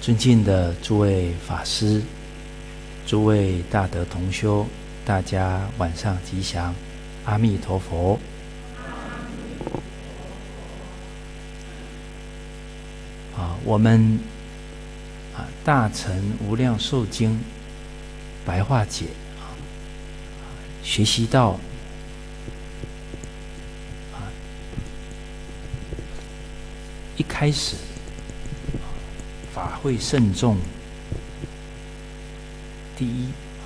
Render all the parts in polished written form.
尊敬的诸位法师、诸位大德同修，大家晚上吉祥，阿弥陀佛。我们大乘无量寿经白话解学习到一开始法会慎重，第一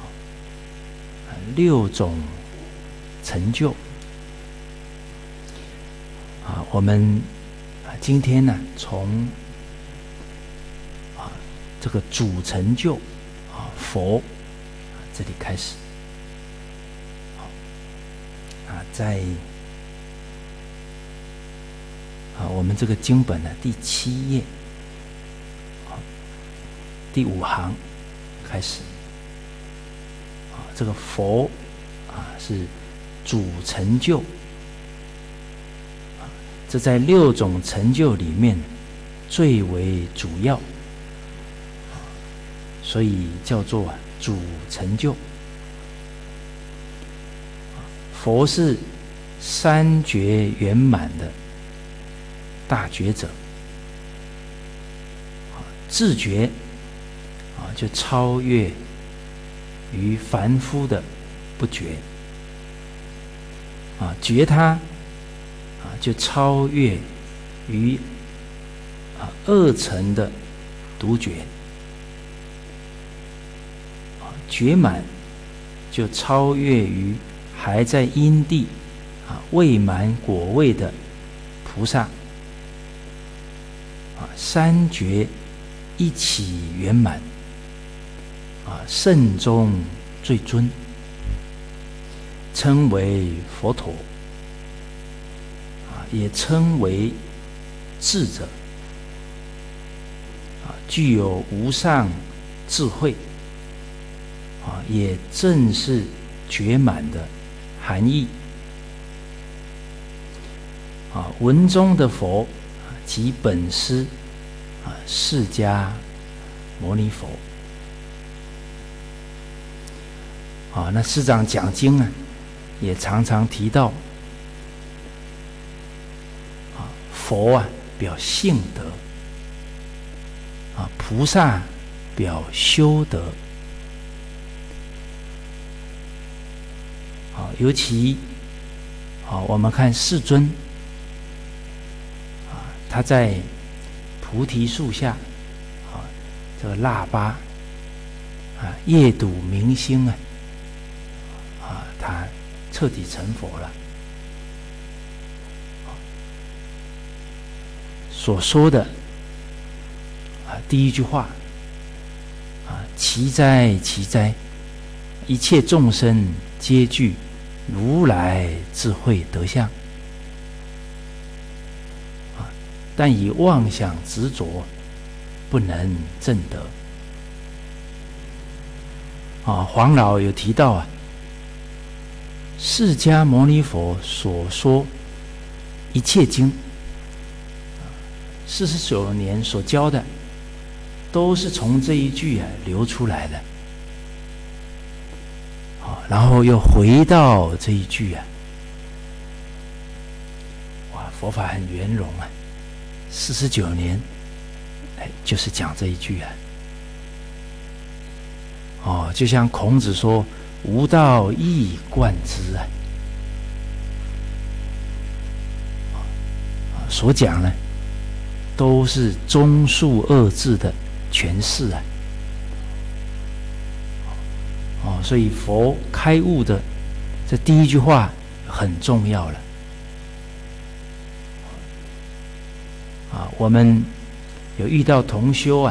6种成就我们今天呢从这个主成就佛这里开始在我们这个经本的第7页第5行开始这个佛是主成就这在6种成就里面最为主要，所以叫做主成就。佛是3觉圆满的大觉者，自觉就超越于凡夫的不觉觉他就超越于2层的独觉，觉满就超越于还在因地未满果位的菩萨3觉一起圆满圣中最尊，称为佛陀也称为智者具有无上智慧也正是觉满的含义文中的佛即本师释迦牟尼佛那师长讲经也常常提到佛表性德菩萨表修德尤其我们看世尊他在菩提树下这个腊八夜睹明星他彻底成佛了所说的第一句话奇哉奇哉，一切众生皆具如来智慧德相但以妄想执着不能证得黄老有提到释迦牟尼佛所说一切经49年所教的都是从这一句流出来的然后又回到这一句佛法很圆融49年就是讲这一句就像孔子说吾道一以贯之所讲呢都是中恕2字的诠释所以佛开悟的这第一句话很重要了我们有遇到同修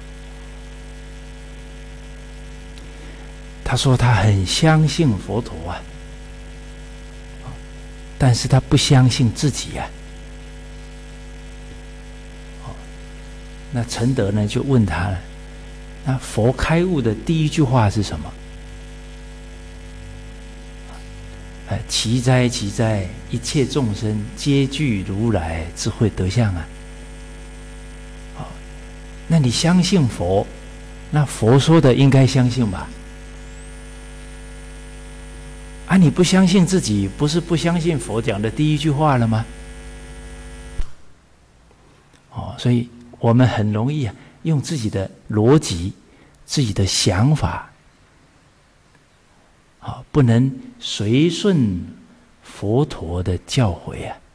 他说他很相信佛陀但是他不相信自己那承德呢就问他了，那佛开悟的第一句话是什么？奇哉奇哉，一切众生皆具如来智慧德相那你相信佛，那佛说的应该相信吧？啊，你不相信自己，不是不相信佛讲的第一句话了吗？所以我们很容易用自己的逻辑、自己的想法，不能随顺佛陀的教诲啊。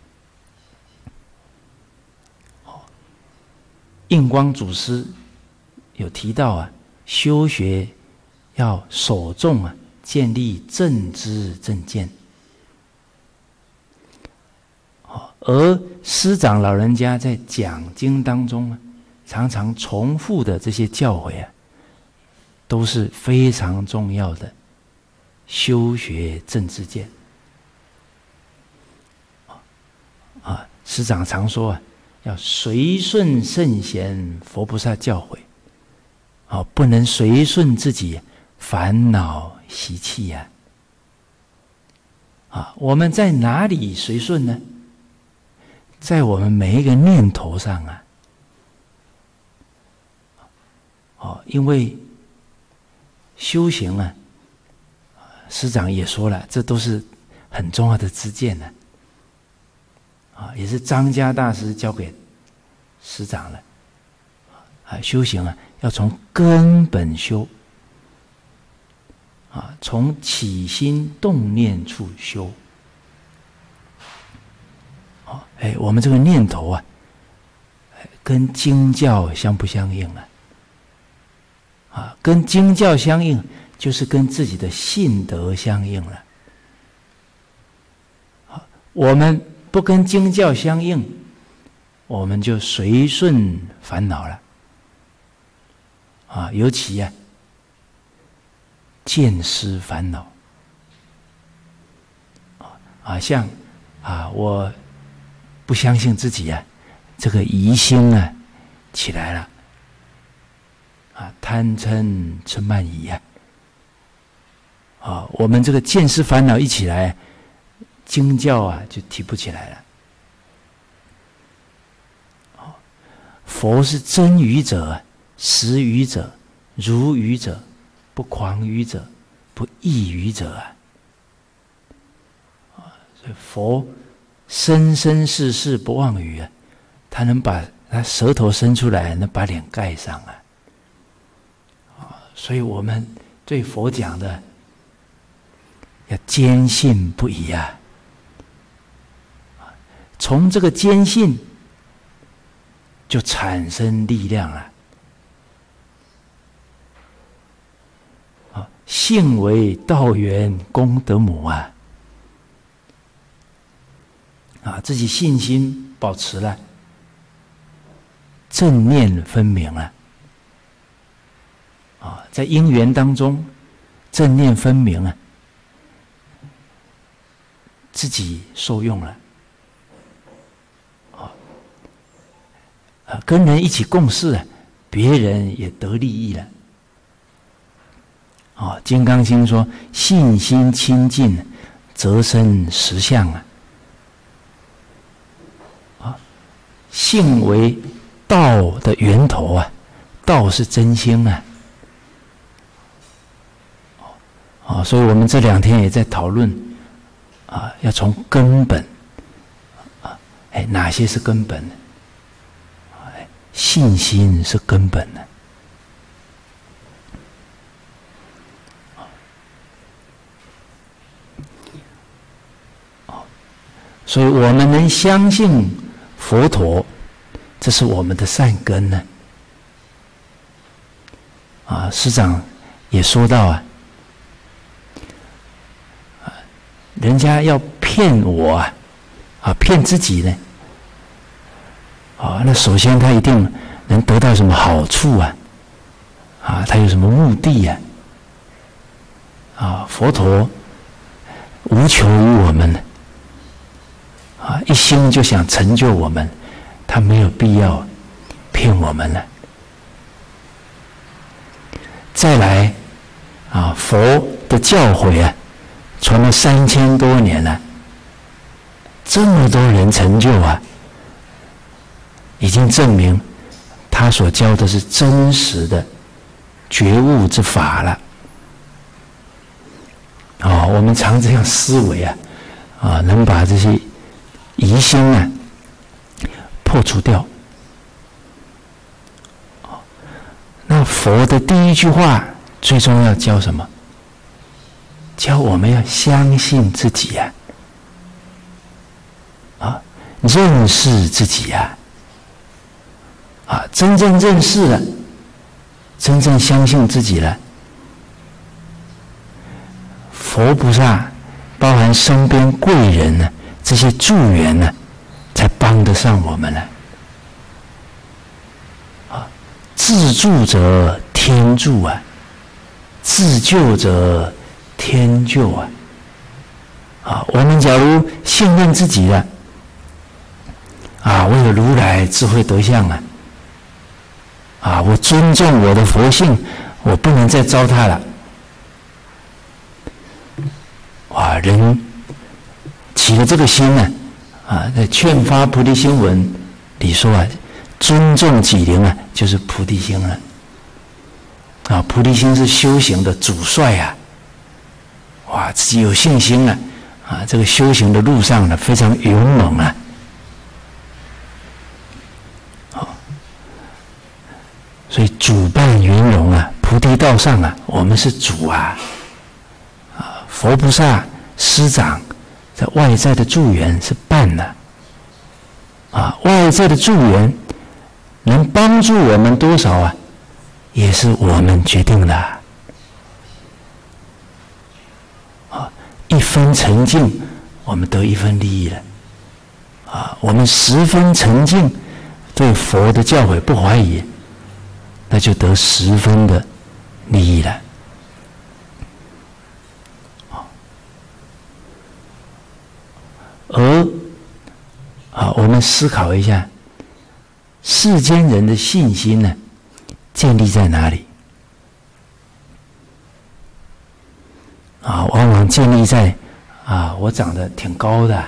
印光祖师有提到修学要首重建立正知正见。而师长老人家在讲经当中常常重复的这些教诲都是非常重要的修学正知见。师长常说要随顺圣贤佛菩萨教诲，不能随顺自己烦恼习气我们在哪里随顺呢？在我们每一个念头上因为修行师长也说了，这都是很重要的知见也是张家大师教给师长了修行要从根本修从起心动念处修。我们这个念头跟经教相不相应跟经教相应，就是跟自己的信德相应了。我们不跟经教相应，我们就随顺烦恼了。尤其见思烦恼像我不相信自己这个疑心起来了贪嗔痴慢疑我们这个见思烦恼一起来，经教就提不起来了。佛是真语者、实语者、如语者、不诳语者、不异语者所以佛生生世世不妄语他能把他舌头伸出来，能把脸盖上所以我们对佛讲的要坚信不疑从这个坚信就产生力量了。信为道源功德母自己信心保持了，正念分明了在因缘当中正念分明了，自己受用了跟人一起共事别人也得利益了金刚经说信心清净则生实相信为道的源头道是真心所以我们这2天也在讨论要从根本哪些是根本呢？信心是根本的所以我们能相信佛陀，这是我们的善根呢师长也说到人家要骗我骗自己呢那首先他一定能得到什么好处他有什么目的佛陀无求于我们一心就想成就我们，他没有必要骗我们了。再来佛的教诲传了3000多年了，这么多人成就已经证明他他所教的是真实的觉悟之法了。我们常这样思维能把这些疑心破除掉。那佛的第一句话最重要教什么？教我们要相信自己认识自己真正认识了，真正相信自己了，佛菩萨包含身边贵人呢，这些助缘呢，才帮得上我们了。自助者天助自救者天救我们假如信任自己了我有如来智慧德相我尊重我的佛性，我不能再糟蹋了。人起了这个心呢在《劝发菩提心文》里说尊重己灵就是菩提心了。菩提心是修行的主帅自己有信心这个修行的路上呢非常勇猛所以主伴圆融菩提道上我们是主佛菩萨师长在外在的助缘是伴外在的助缘能帮助我们多少也是我们决定的一分沉静我们得一分利益了我们10分沉静对佛的教诲不怀疑，那就得10分的利益了。而我们思考一下，世间人的信心呢，建立在哪里？往往建立在我长得挺高的，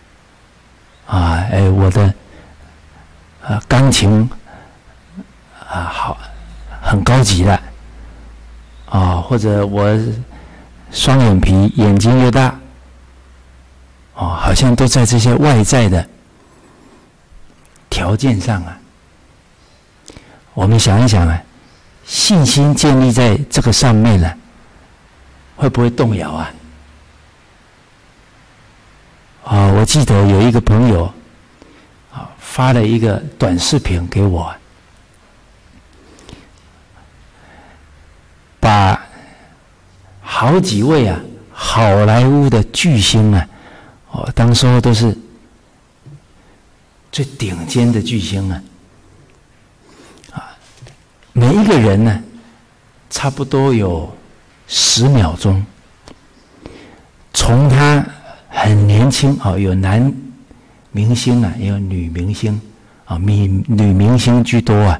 我的钢琴好，很高级的，或者我双眼皮，眼睛又大，好像都在这些外在的条件上我们想一想信心建立在这个上面了，会不会动摇我记得有一个朋友发了一个短视频给我，把好几位好莱坞的巨星当时候都是最顶尖的巨星每一个人呢差不多有10秒钟，从他很年轻有男明星也有女明星女明星居多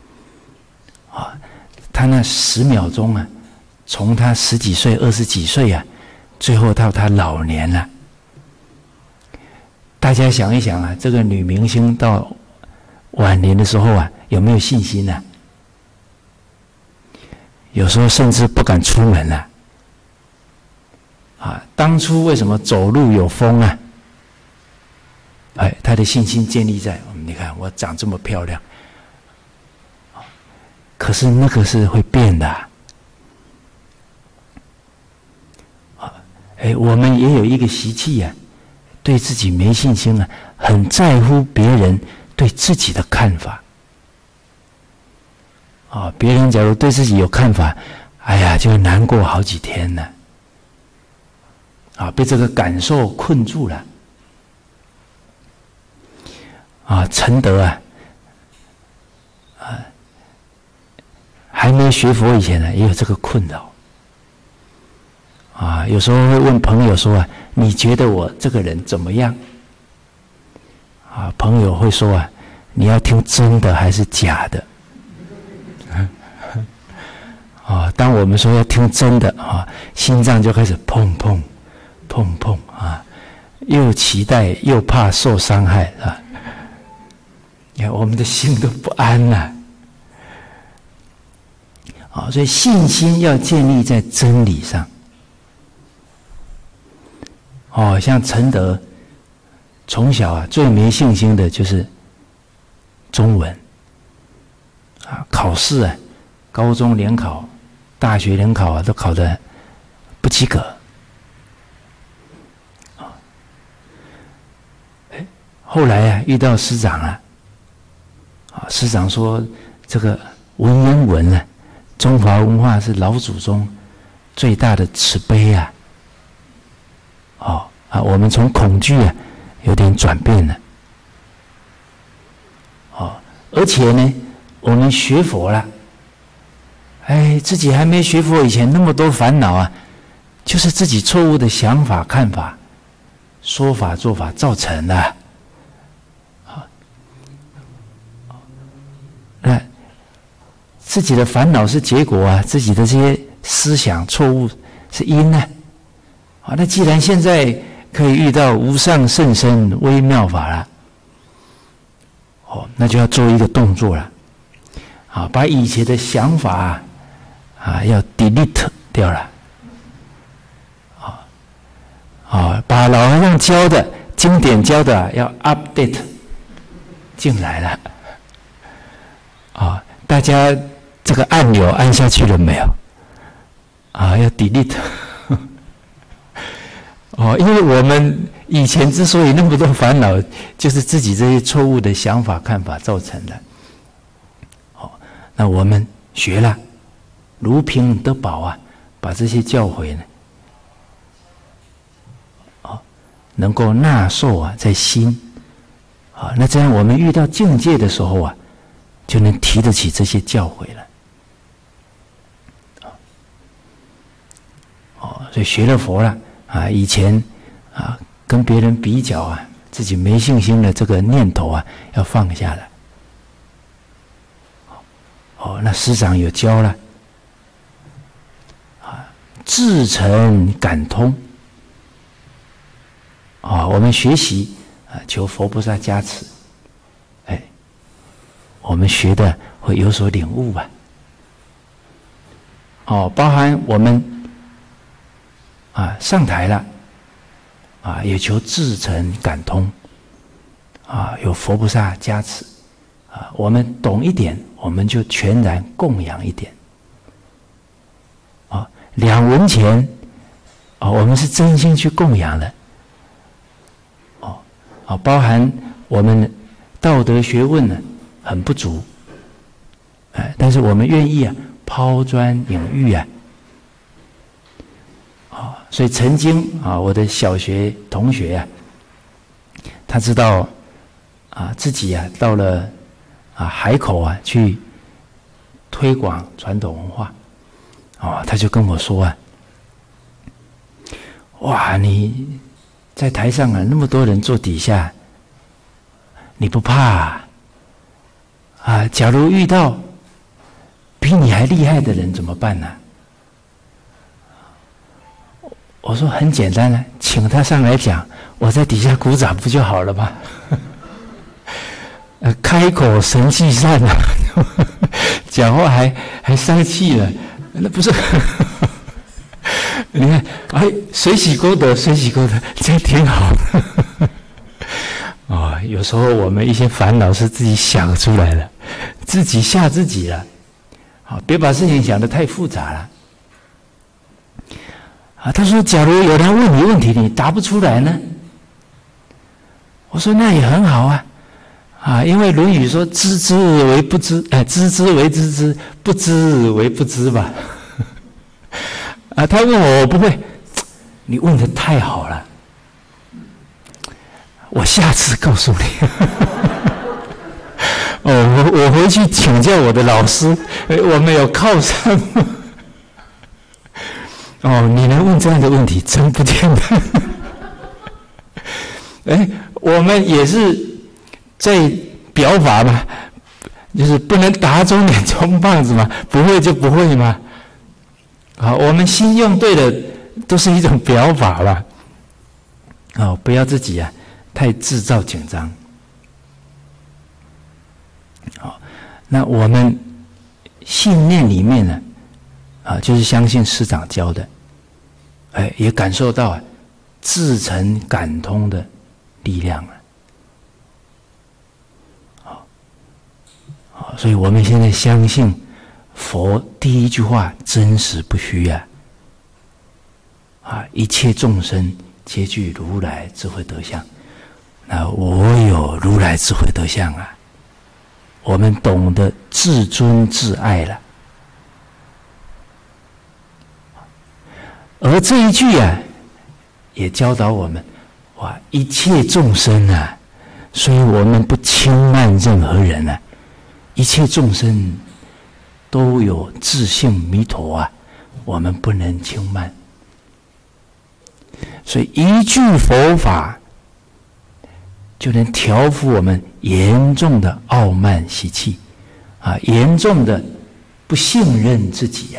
他那10秒钟从他10几岁、20几岁最后到他老年了。大家想一想这个女明星到晚年的时候有没有信心有时候甚至不敢出门了。当初为什么走路有风他的信心建立在你看我长这么漂亮，可是那个是会变的我们也有一个习气对自己没信心很在乎别人对自己的看法别人假如对自己有看法，就难过好几天呢被这个感受困住了陈德还没学佛以前也有这个困扰有时候会问朋友说你觉得我这个人怎么样朋友会说你要听真的还是假的当我们说要听真的心脏就开始砰砰砰砰又期待又怕受伤害你看我们的心都不安了啊，所以信心要建立在真理上。哦，像陈德从小啊最没信心的就是中文啊，考试啊，高中联考、大学联考啊都考得不及格。后来啊遇到师长啊，师长说这个文言文啊，中华文化是老祖宗最大的慈悲啊。我们从恐惧啊有点转变了。而且呢，我们学佛了，自己还没学佛以前那么多烦恼啊，就是自己错误的想法、看法、说法、做法造成的。那自己的烦恼是结果啊，自己的这些思想错误是因呢。那既然现在可以遇到无上甚深微妙法了，那就要做一个动作了，把以前的想法要 delete 掉了，把老和尚教的经典教的要 update 进来了，大家这个按钮按下去了没有？要 delete。因为我们以前之所以那么多烦恼，就是自己这些错误的想法、看法造成的。那我们学了，如凭得宝啊，把这些教诲呢，能够纳受啊在心，那这样我们遇到境界的时候啊，就能提得起这些教诲了。所以学了佛了。以前跟别人比较啊，自己没信心的这个念头啊，要放下来。那师长有教了，至诚感通。我们学习求佛菩萨加持，我们学的会有所领悟吧。包含我们。上台了，也求至诚感通，有佛菩萨加持，我们懂一点，我们就全然供养一点。2文钱，我们是真心去供养的。包含我们道德学问呢很不足，但是我们愿意抛砖引玉啊。所以曾经我的小学同学他知道自己到了海口去推广传统文化，他就跟我说哇，你在台上那么多人坐底下，你不怕假如遇到比你还厉害的人怎么办呢？我说很简单了，请他上来讲，我在底下鼓掌不就好了吗？开口神气散了，讲话还生气了，那不是？你看，随喜功德，随喜功德，这挺好的。有时候我们一些烦恼是自己想出来的，自己吓自己了。别把事情想得太复杂了。他说：“假如有人问你问题，你答不出来呢？”我说：“那也很好因为《论语》说‘知之为不知’，知之为知之，不知为不知吧。”他问我，我不会。你问得太好了，我下次告诉你。我回去请教我的老师，我们有靠山吗？你能问这样的问题，真不简单。我们也是在表法嘛，就是不能打肿脸充胖子嘛，不会就不会嘛。我们心用对了，都是一种表法吧。不要自己太制造紧张。那我们信念里面呢， 就是相信师长教的，也感受到自成感通的力量所以我们现在相信佛第一句话真实不虚一切众生皆具如来智慧德相。那我有如来智慧德相我们懂得自尊自爱了。而这一句也教导我们，一切众生所以我们不轻慢任何人一切众生都有自性弥陀我们不能轻慢。所以一句佛法就能调伏我们严重的傲慢习气严重的不信任自己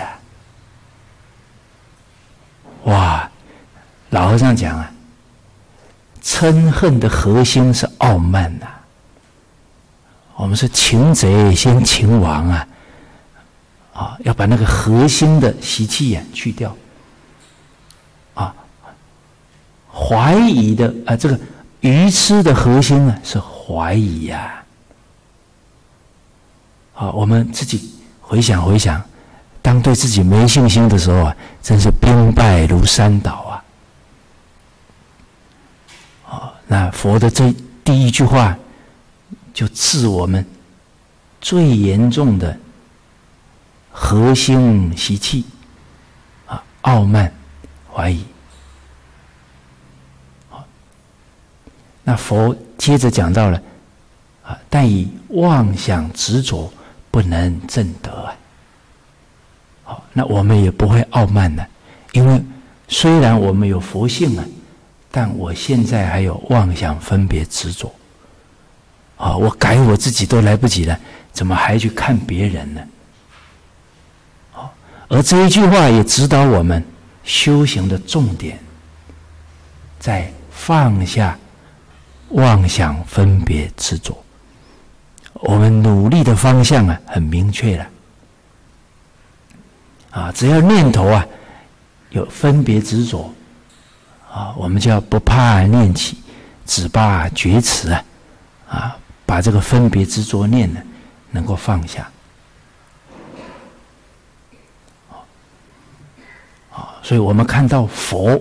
老和尚讲嗔恨的核心是傲慢我们是擒贼先擒王要把那个核心的习气去掉怀疑的这个愚痴的核心是怀疑我们自己回想，当对自己没信心的时候真是兵败如山倒那佛的这第一句话就治我们最严重的核心习气傲慢怀疑。那佛接着讲到了但以妄想执着不能证得那我们也不会傲慢因为虽然我们有佛性但我现在还有妄想分别执着我改我自己都来不及了，怎么还去看别人呢？而这一句话也指导我们修行的重点，在放下妄想分别执着。我们努力的方向很明确了只要念头有分别执着我们就要不怕念起，只怕觉迟把这个分别执着念能够放下所以我们看到佛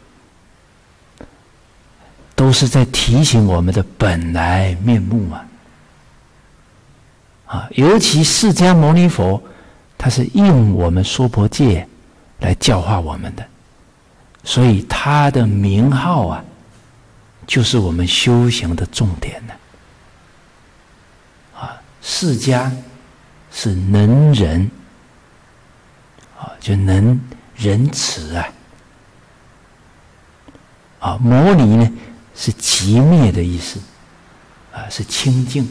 都是在提醒我们的本来面目尤其释迦牟尼佛，他是应我们娑婆戒来教化我们的，所以他的名号就是我们修行的重点释迦是能仁就能仁慈摩尼呢是寂灭的意思是清净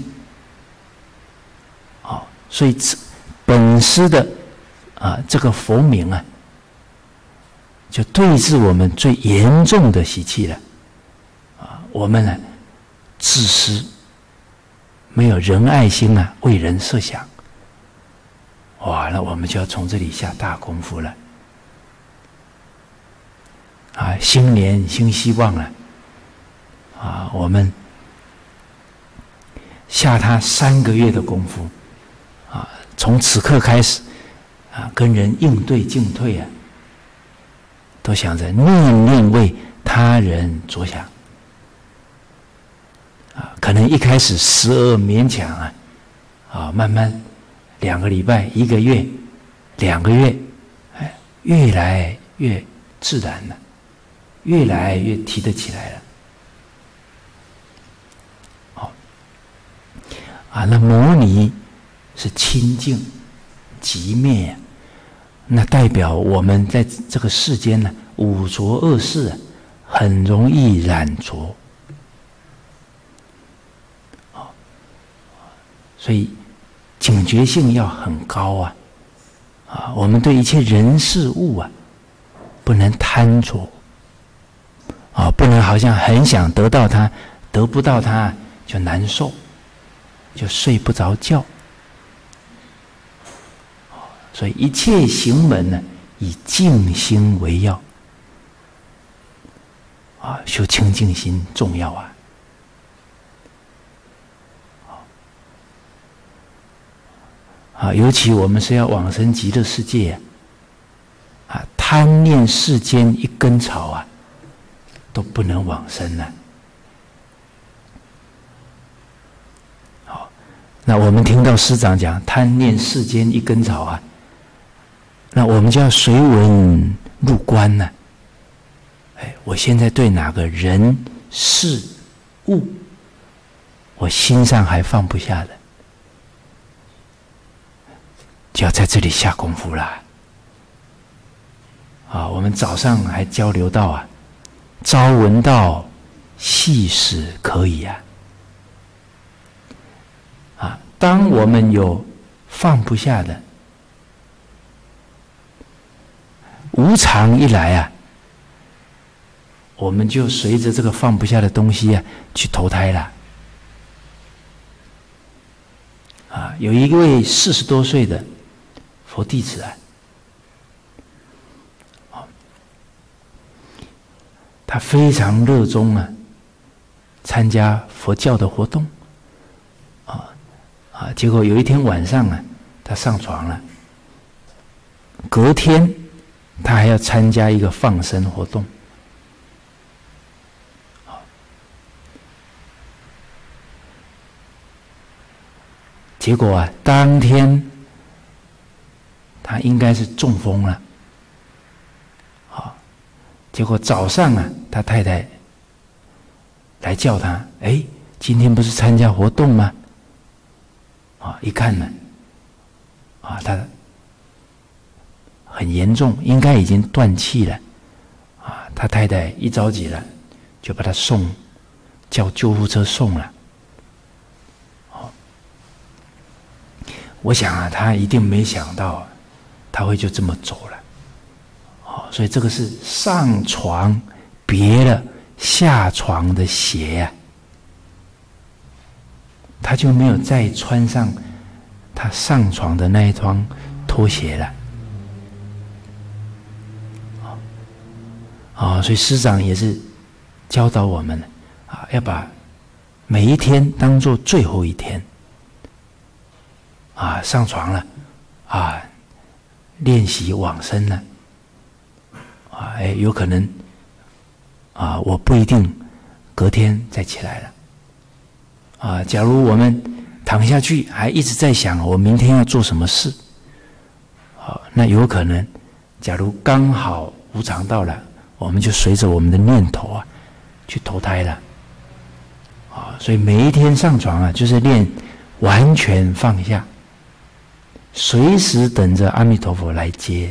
所以本师的这个佛名就对治我们最严重的习气了我们自私，没有仁爱心为人设想，那我们就要从这里下大功夫了新年新希望了我们下他3个月的功夫从此刻开始跟人应对进退都想着念念为他人着想可能一开始时而勉强慢慢2个礼拜、1个月、2个月越来越自然了，越来越提得起来了那摩尼是清净寂灭那代表我们在这个世间五浊恶世很容易染着所以警觉性要很高我们对一切人事物不能贪着不能好像很想得到它，得不到它就难受，就睡不着觉所以一切行门呢，以静心为要。修清净心重要啊！尤其我们是要往生极乐世界贪念世间一根草都不能往生啊！好，那我们听到师长讲贪念世间一根草那我们就要随文入观呢。我现在对哪个人事物，我心上还放不下的，就要在这里下功夫啦。我们早上还交流到朝闻道，夕死可以当我们有放不下的，无常一来我们就随着这个放不下的东西去投胎了。有一位40多岁的佛弟子他非常热衷参加佛教的活动结果有一天晚上他上床了，隔天他还要参加一个放生活动。结果当天他应该是中风了，结果早上他太太来叫他，今天不是参加活动吗？一看呢，他很严重，应该已经断气了，他太太一着急了，就把他叫救护车送了。我想他一定没想到他会就这么走了，所以这个是上床别了下床的鞋他就没有再穿上他上床的那一双拖鞋了。所以师长也是教导我们要把每一天当作最后一天。上床了，练习往生了，有可能，我不一定隔天再起来了，假如我们躺下去还一直在想我明天要做什么事，那有可能，假如刚好无常到了，我们就随着我们的念头去投胎了，所以每一天上床就是练完全放下。随时等着阿弥陀佛来接。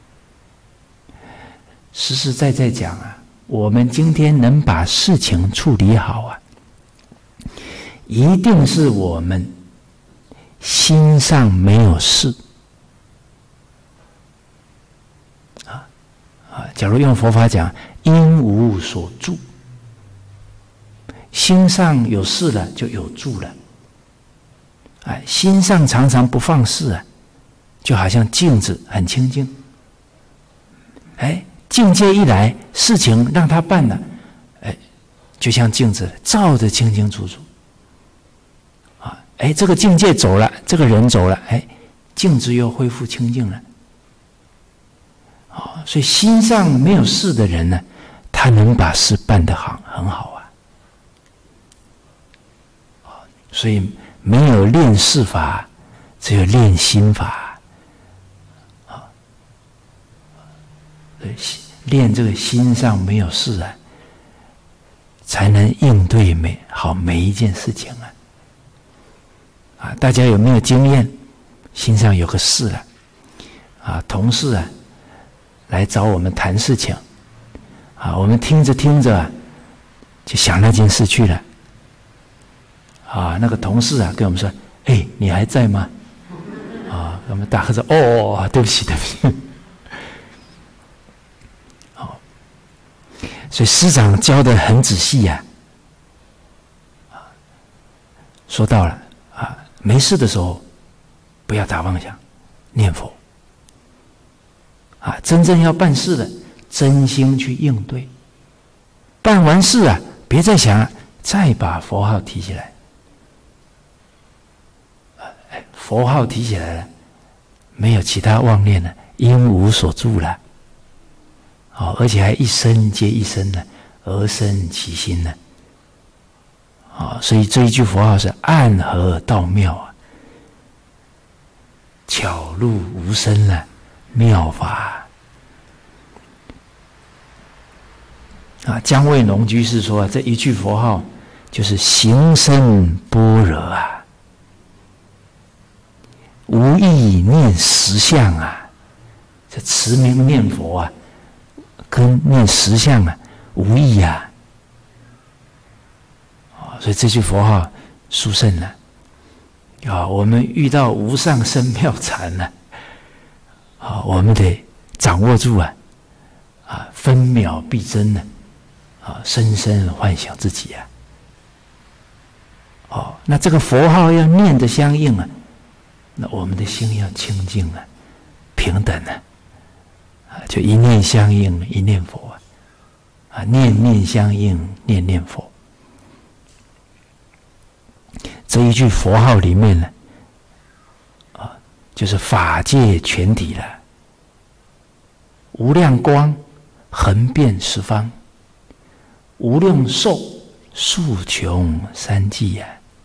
实实在在讲我们今天能把事情处理好一定是我们心上没有事假如用佛法讲，因无所住，心上有事了就有住了。心上常常不放肆就好像镜子很清净。境界一来，事情让他办了，就像镜子照得清清楚楚。这个境界走了，这个人走了，镜子又恢复清净了。所以心上没有事的人呢，他能把事办得很好所以没有练事法，只有练心法。练这个心上没有事才能应对每一件事情大家有没有经验？心上有个事了同事来找我们谈事情我们听着听着就想那件事去了那个同事跟我们说：“你还在吗？”我们大喝说：“对不起，对不起。”所以师长教得很仔细说到了没事的时候不要打妄想，念佛真正要办事的，真心去应对。办完事别再想，再把佛号提起来。佛号提起来了，没有其他妄念了，因无所住了。而且还一声接一声呢，而生其心呢。所以这一句佛号是暗合道妙巧入无声妙法。姜卫农居士说这一句佛号就是行深般若无意念实相这持名念佛跟念实相无异所以这句佛号殊胜我们遇到无上深妙禅我们得掌握住分秒必争深深幻想自己那这个佛号要念得相应那我们的心要清净平等就一念相应一念佛念念相应念念佛。这一句佛号里面呢就是法界全体了，无量光横遍十方，无量寿数穷三际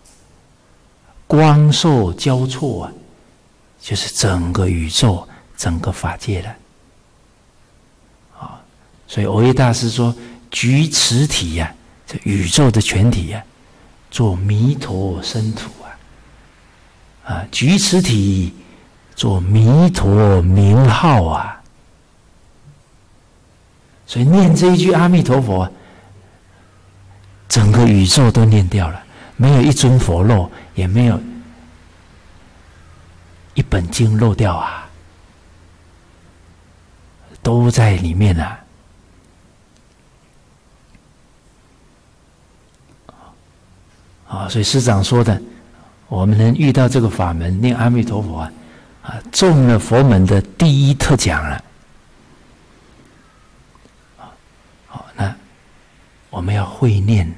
光寿交错就是整个宇宙整个法界了所以蕅益大师说举此体这宇宙的全体做弥陀身土举此体做弥陀名号所以念这一句阿弥陀佛整个宇宙都念掉了，没有一尊佛漏，也没有一本经漏掉都在里面所以师长说的，我们能遇到这个法门念阿弥陀佛中了佛门的第一特奖了。那我们要会念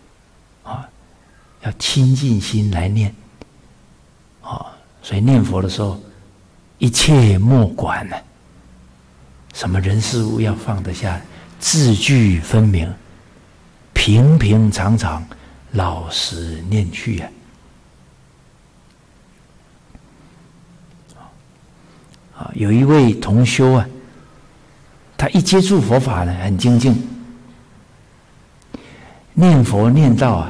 要亲近心来念所以念佛的时候一切莫管什么人事物要放得下，字句分明，平平常常老实念去有一位同修他一接触佛法呢很精进，念佛念到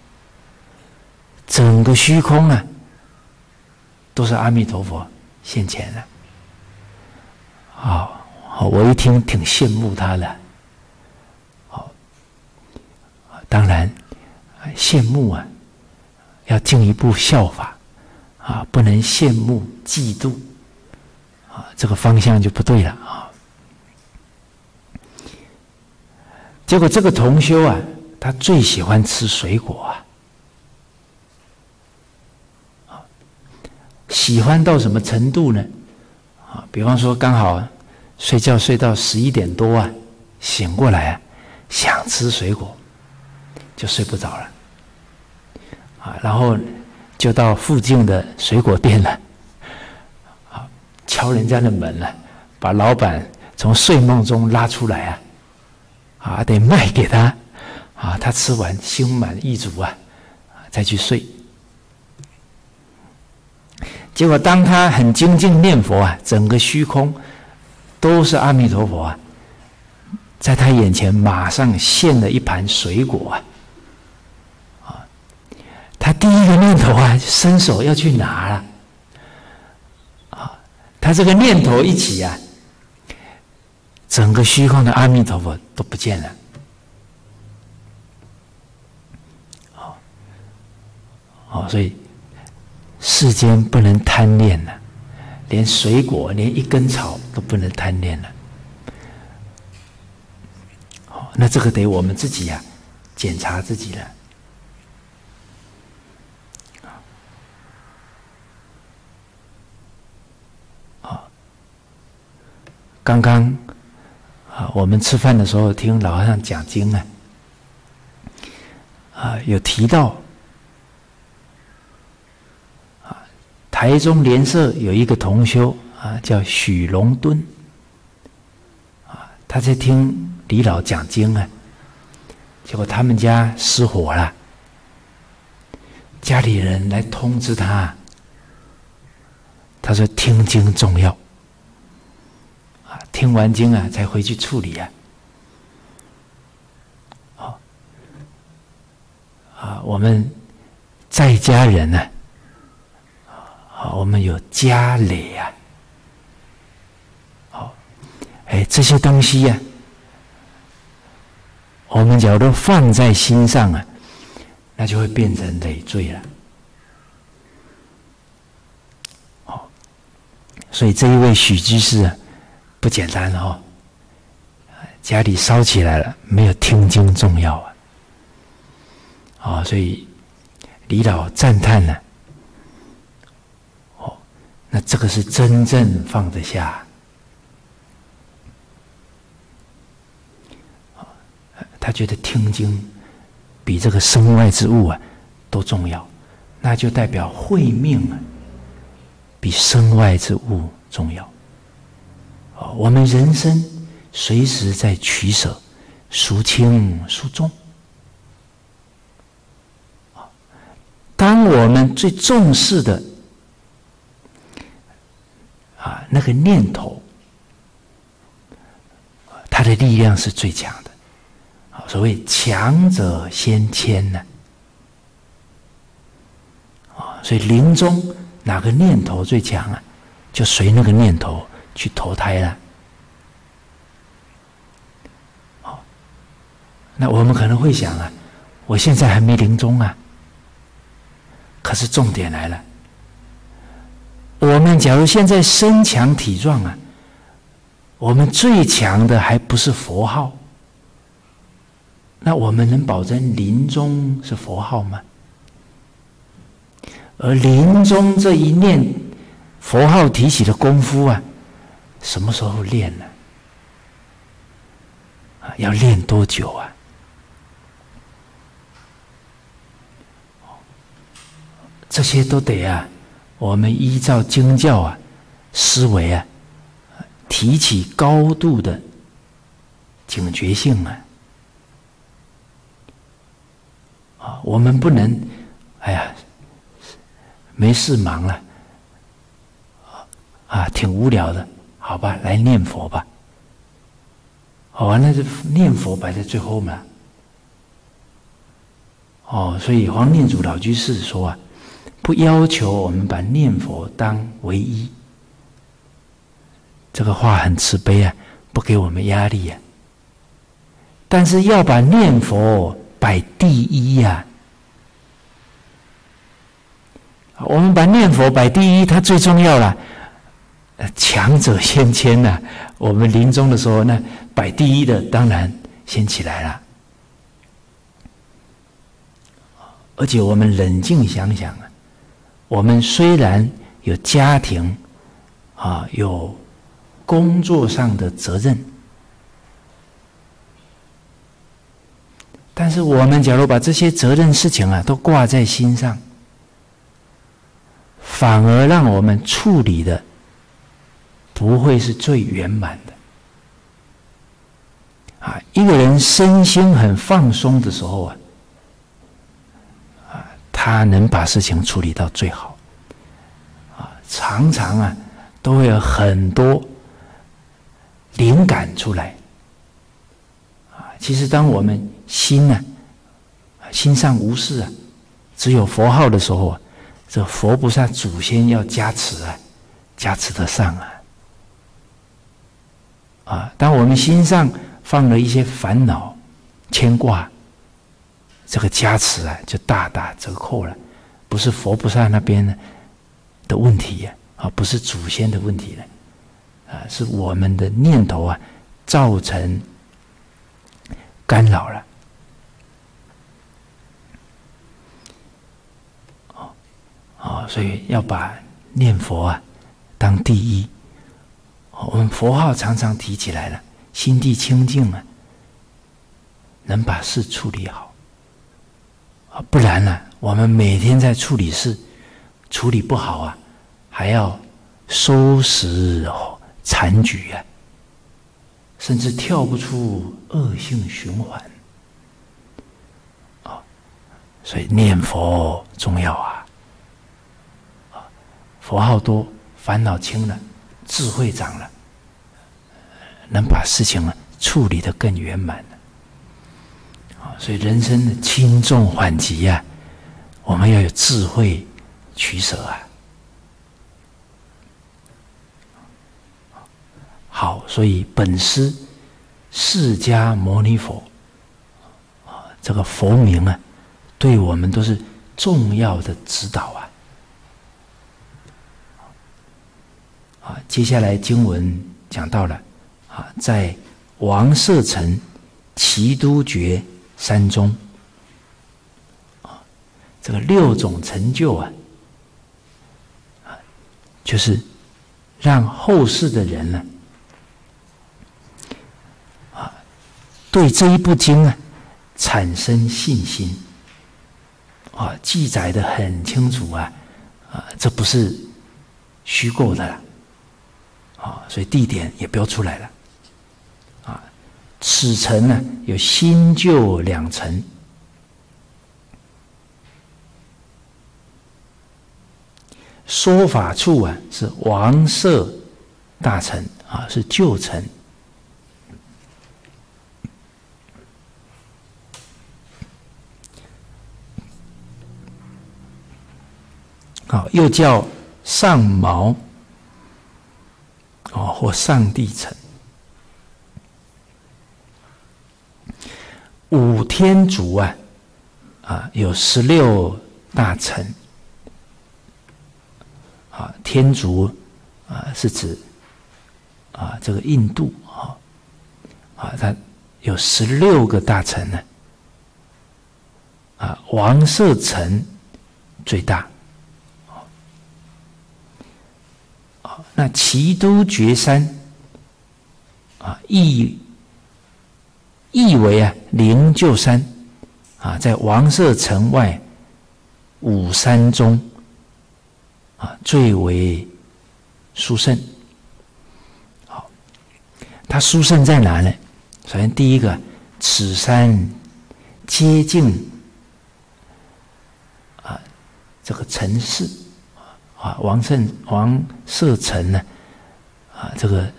整个虚空都是阿弥陀佛现前了我一听挺羡慕他的当然羡慕要进一步效法不能羡慕嫉妒这个方向就不对了结果这个同修他最喜欢吃水果喜欢到什么程度呢比方说刚好睡觉睡到11点多醒过来想吃水果就睡不着了然后就到附近的水果店了敲人家的门了，把老板从睡梦中拉出来得卖给他他吃完心满意足再去睡。结果当他很精进念佛整个虚空都是阿弥陀佛在他眼前马上现了一盘水果他第一个念头伸手要去拿了他这个念头一起整个虚空的阿弥陀佛都不见了所以世间不能贪恋了，连水果连一根草都不能贪恋了那这个得我们自己检查自己了刚刚我们吃饭的时候听老和尚讲经有提到台中莲社有一个同修叫许龙敦他在听李老讲经结果他们家失火了，家里人来通知他，他说听经重要听完经才回去处理我们在家人我们有家累这些东西我们假如放在心上那就会变成累赘了。所以这一位许居士不简单家里烧起来了，没有听经重要所以李老赞叹那这个是真正放得下。他觉得听经比这个身外之物都重要，那就代表慧命比身外之物重要。我们人生随时在取舍，孰轻孰重。当我们最重视的那个念头，它的力量是最强的。所谓强者先迁所以临终哪个念头最强就随那个念头去投胎了。那我们可能会想我现在还没临终可是重点来了，我们假如现在身强体壮我们最强的还不是佛号，那我们能保证临终是佛号吗？而临终这一念佛号提起的功夫什么时候练呢？要练多久这些都得我们依照经教思维提起高度的警觉性我们不能没事忙了挺无聊的，好吧，来念佛吧。那就念佛摆在最后嘛。所以黄念祖老居士说不要求我们把念佛当唯一，这个话很慈悲不给我们压力但是要把念佛摆第一我们把念佛摆第一，它最重要了。强者先迁我们临终的时候，那摆第一的当然先起来了。而且我们冷静想想我们虽然有家庭有工作上的责任，但是我们假如把这些责任事情都挂在心上，反而让我们处理的不会是最圆满的。一个人身心很放松的时候他能把事情处理到最好。常常都会有很多灵感出来。其实当我们心上无事只有佛号的时候这佛菩萨祖先要加持加持得上当我们心上放了一些烦恼牵挂，这个加持就大打折扣了。不是佛菩萨那边的问题不是祖先的问题了是我们的念头造成干扰了。所以要把念佛当第一我们佛号常常提起来了，心地清净啊，能把事处理好啊，不然呢，我们每天在处理事，处理不好啊，还要收拾残局啊，甚至跳不出恶性循环啊，所以念佛重要啊，佛号多，烦恼轻了，智慧长了，能把事情处理得更圆满了。所以人生的轻重缓急啊，我们要有智慧取舍啊。好，所以本师释迦牟尼佛这个佛名啊，对我们都是重要的指导啊。接下来经文讲到了在王舍城耆都觉山中这个6种成就啊，就是让后世的人呢对这一部经啊产生信心记载得很清楚这不是虚构的了。所以地点也标出来了。此城呢有新旧2城，说法处是王舍大城是旧城。又叫上毛或上帝城。五天竺有16大城。天竺是指这个印度它有16个大城呢。王舍城最大。那耆都觉山意为灵鹫山在王舍城外5山中最为殊胜。它殊胜在哪呢？首先第一个，此山接近这个城市王舍城呢这个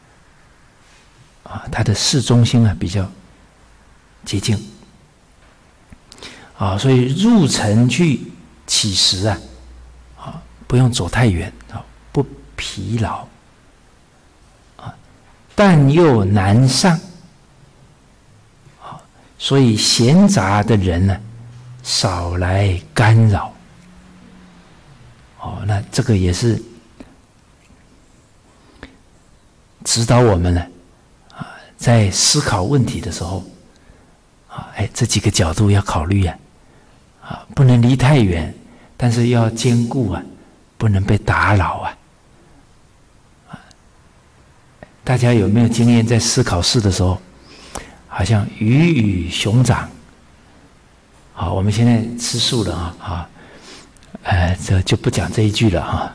它的市中心比较接近所以入城去乞食不用走太远不疲劳但又难上所以闲杂的人呢少来干扰。那这个也是指导我们呢在思考问题的时候这几个角度要考虑不能离太远，但是要兼顾不能被打扰大家有没有经验，在思考事的时候好像鱼与熊掌我们现在吃素了这就不讲这一句了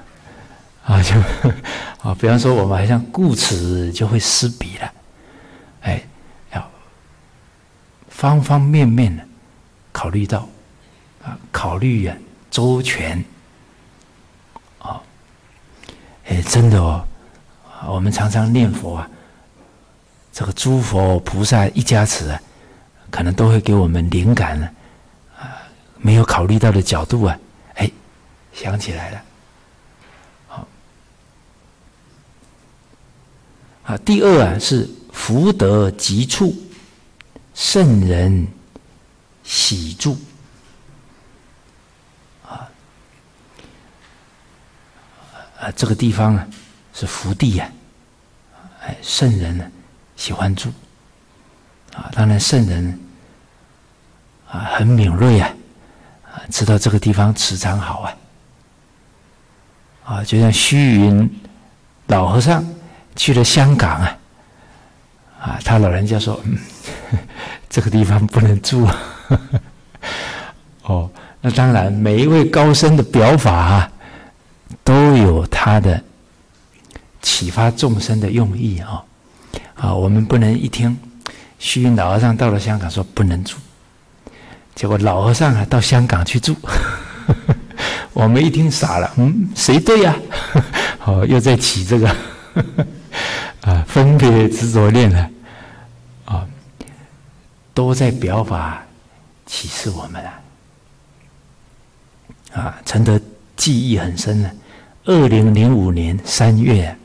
就比方说我们好像顾此就会失彼了，要方方面面的考虑到考虑周全真的我们常常念佛这个诸佛菩萨一加持可能都会给我们灵感没有考虑到的角度想起来了。第二是福德极处，圣人喜住这个地方是福地圣人喜欢住当然圣人很敏锐知道这个地方磁场好就像虚云老和尚去了香港他老人家说，这个地方不能住哦，那当然，每一位高僧的表法都有他的启发众生的用意我们不能一听虚云老和尚到了香港说不能住，结果老和尚到香港去住，我们一听傻了，谁对呀？又在起这个分别执着念了都在表法启示我们承德记忆很深2005年3月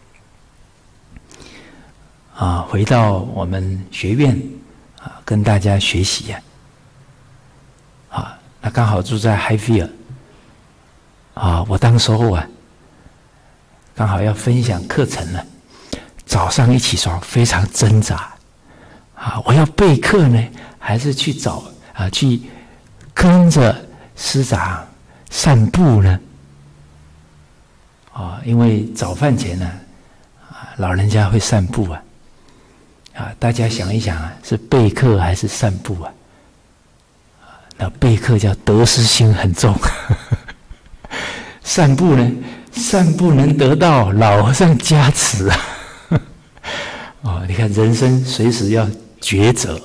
回到我们学院跟大家学习那刚好住在 Highfield 我当时候刚好要分享课程了，早上一起床非常挣扎我要备课呢，还是去找去跟着师长散步呢？因为早饭前老人家会散步大家想一想是备课还是散步那备课叫得失心很重散步呢，散步能得到老和尚加持你看人生随时要抉择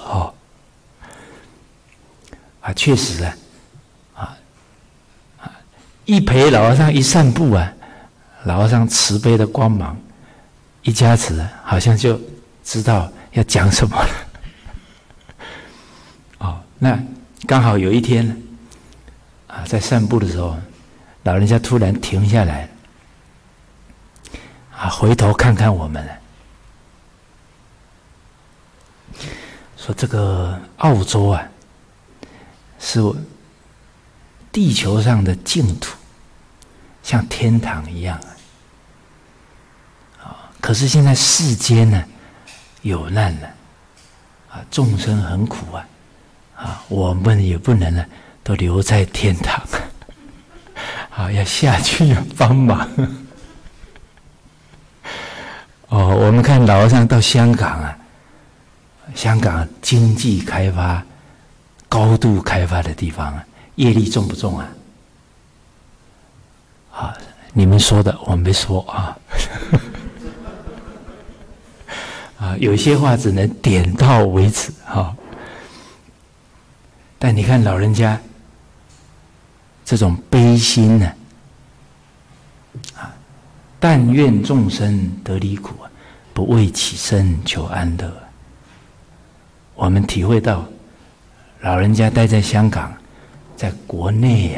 确实一陪老和尚一散步老和尚慈悲的光芒一加持好像就知道要讲什么了那刚好有一天在散步的时候，老人家突然停下来回头看看我们说这个澳洲是地球上的净土，像天堂一样可是现在世间呢有难了众生很苦我们也不能都留在天堂要下去帮忙我们看老和尚到香港香港经济开发高度开发的地方业力重不重你们说的我没说有些话只能点到为止但你看老人家这种悲心但愿众生得离苦不为起身求安乐。我们体会到老人家待在香港，在国内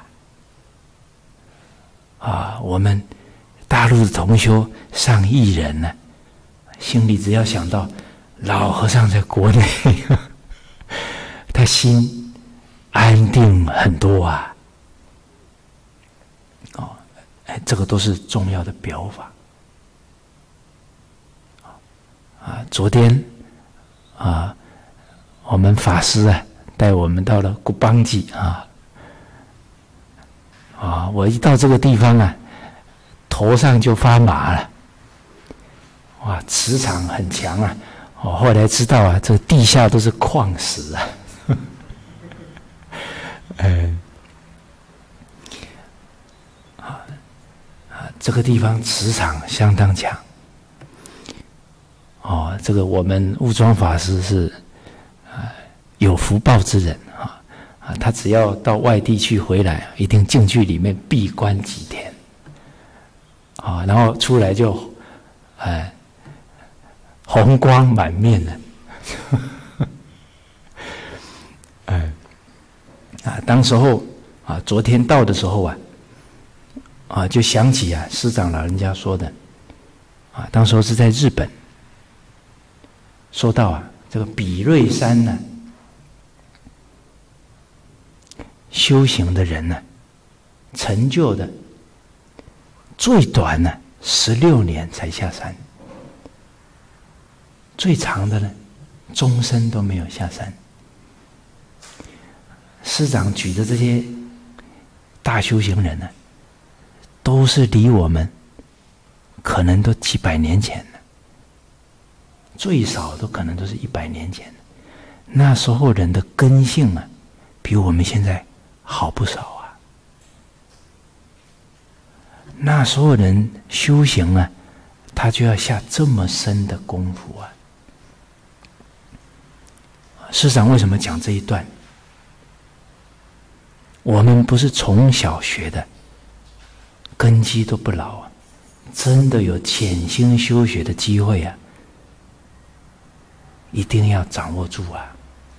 我们大陆的同修上亿人心里只要想到老和尚在国内他心安定很多这个都是重要的表法昨天我们法师带我们到了古邦吉我一到这个地方头上就发麻了，哇，磁场很强我后来知道这个地下都是矿石这个地方磁场相当强这个我们悟庄法师是有福报之人他只要到外地去回来，一定进去里面闭关几天然后出来就红光满面了当时候昨天到的时候就想起师长老人家说的当时候是在日本，说到这个比瑞山修行的人成就的最短16年才下山，最长的终身都没有下山。师长举的这些大修行人都是离我们可能都几百年前了，最少都可能都是100年前了。那时候人的根性啊，比我们现在好不少啊。那时候人修行啊，他就要下这么深的功夫啊。师长为什么讲这一段？我们不是从小学的，根基都不牢啊，真的有潜心修学的机会啊，一定要掌握住啊！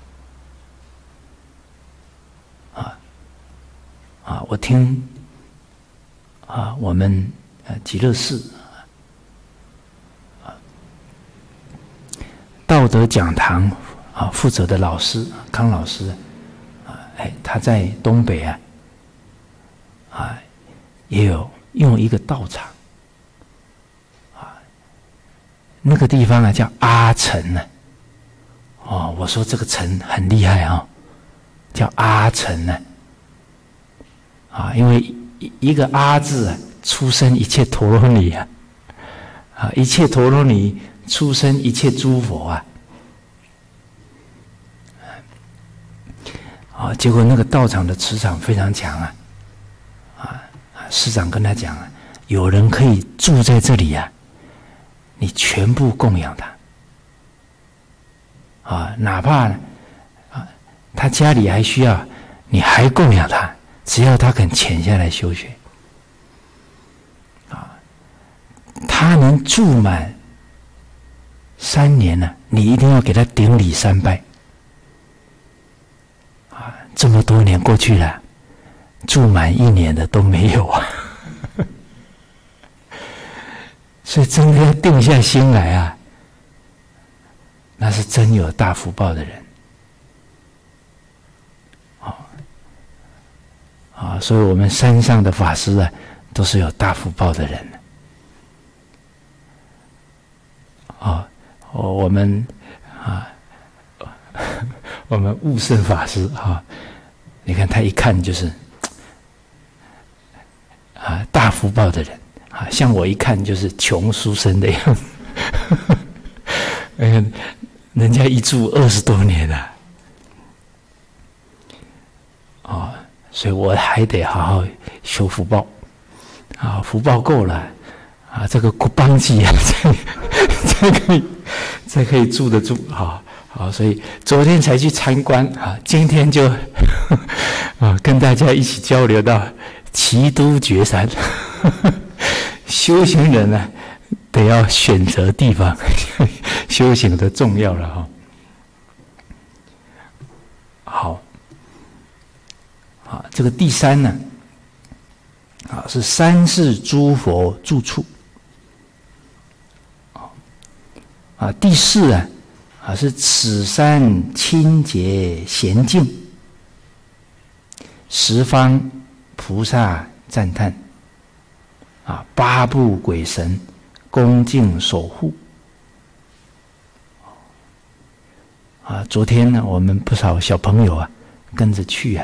我听我们极乐寺道德讲堂负责的老师康老师他在东北也有用一个道场那个地方叫阿城我说这个城很厉害叫阿城因为一个阿字出生一切陀罗尼一切陀罗尼出生一切诸佛结果那个道场的磁场非常强师长跟他讲有人可以住在这里你全部供养他哪怕他家里还需要你还供养他，只要他肯潜下来修学他能住满3年了，你一定要给他顶礼3拜这么多年过去了，住满1年的都没有所以真的要定下心来那是真有大福报的人所以我们山上的法师都是有大福报的人我们我们悟圣法师你看他一看就是大福报的人像我一看就是穷书生的样子人家一住20多年了所以我还得好好修福报福报够了这个不帮济才可以住得住好，所以昨天才去参观今天就跟大家一起交流到奇都觉山修行人得要选择地方修行的重要了好，这个第3呢是三世诸佛住处第4是此山清洁娴静，十方菩萨赞叹8部鬼神恭敬守护昨天呢我们不少小朋友跟着去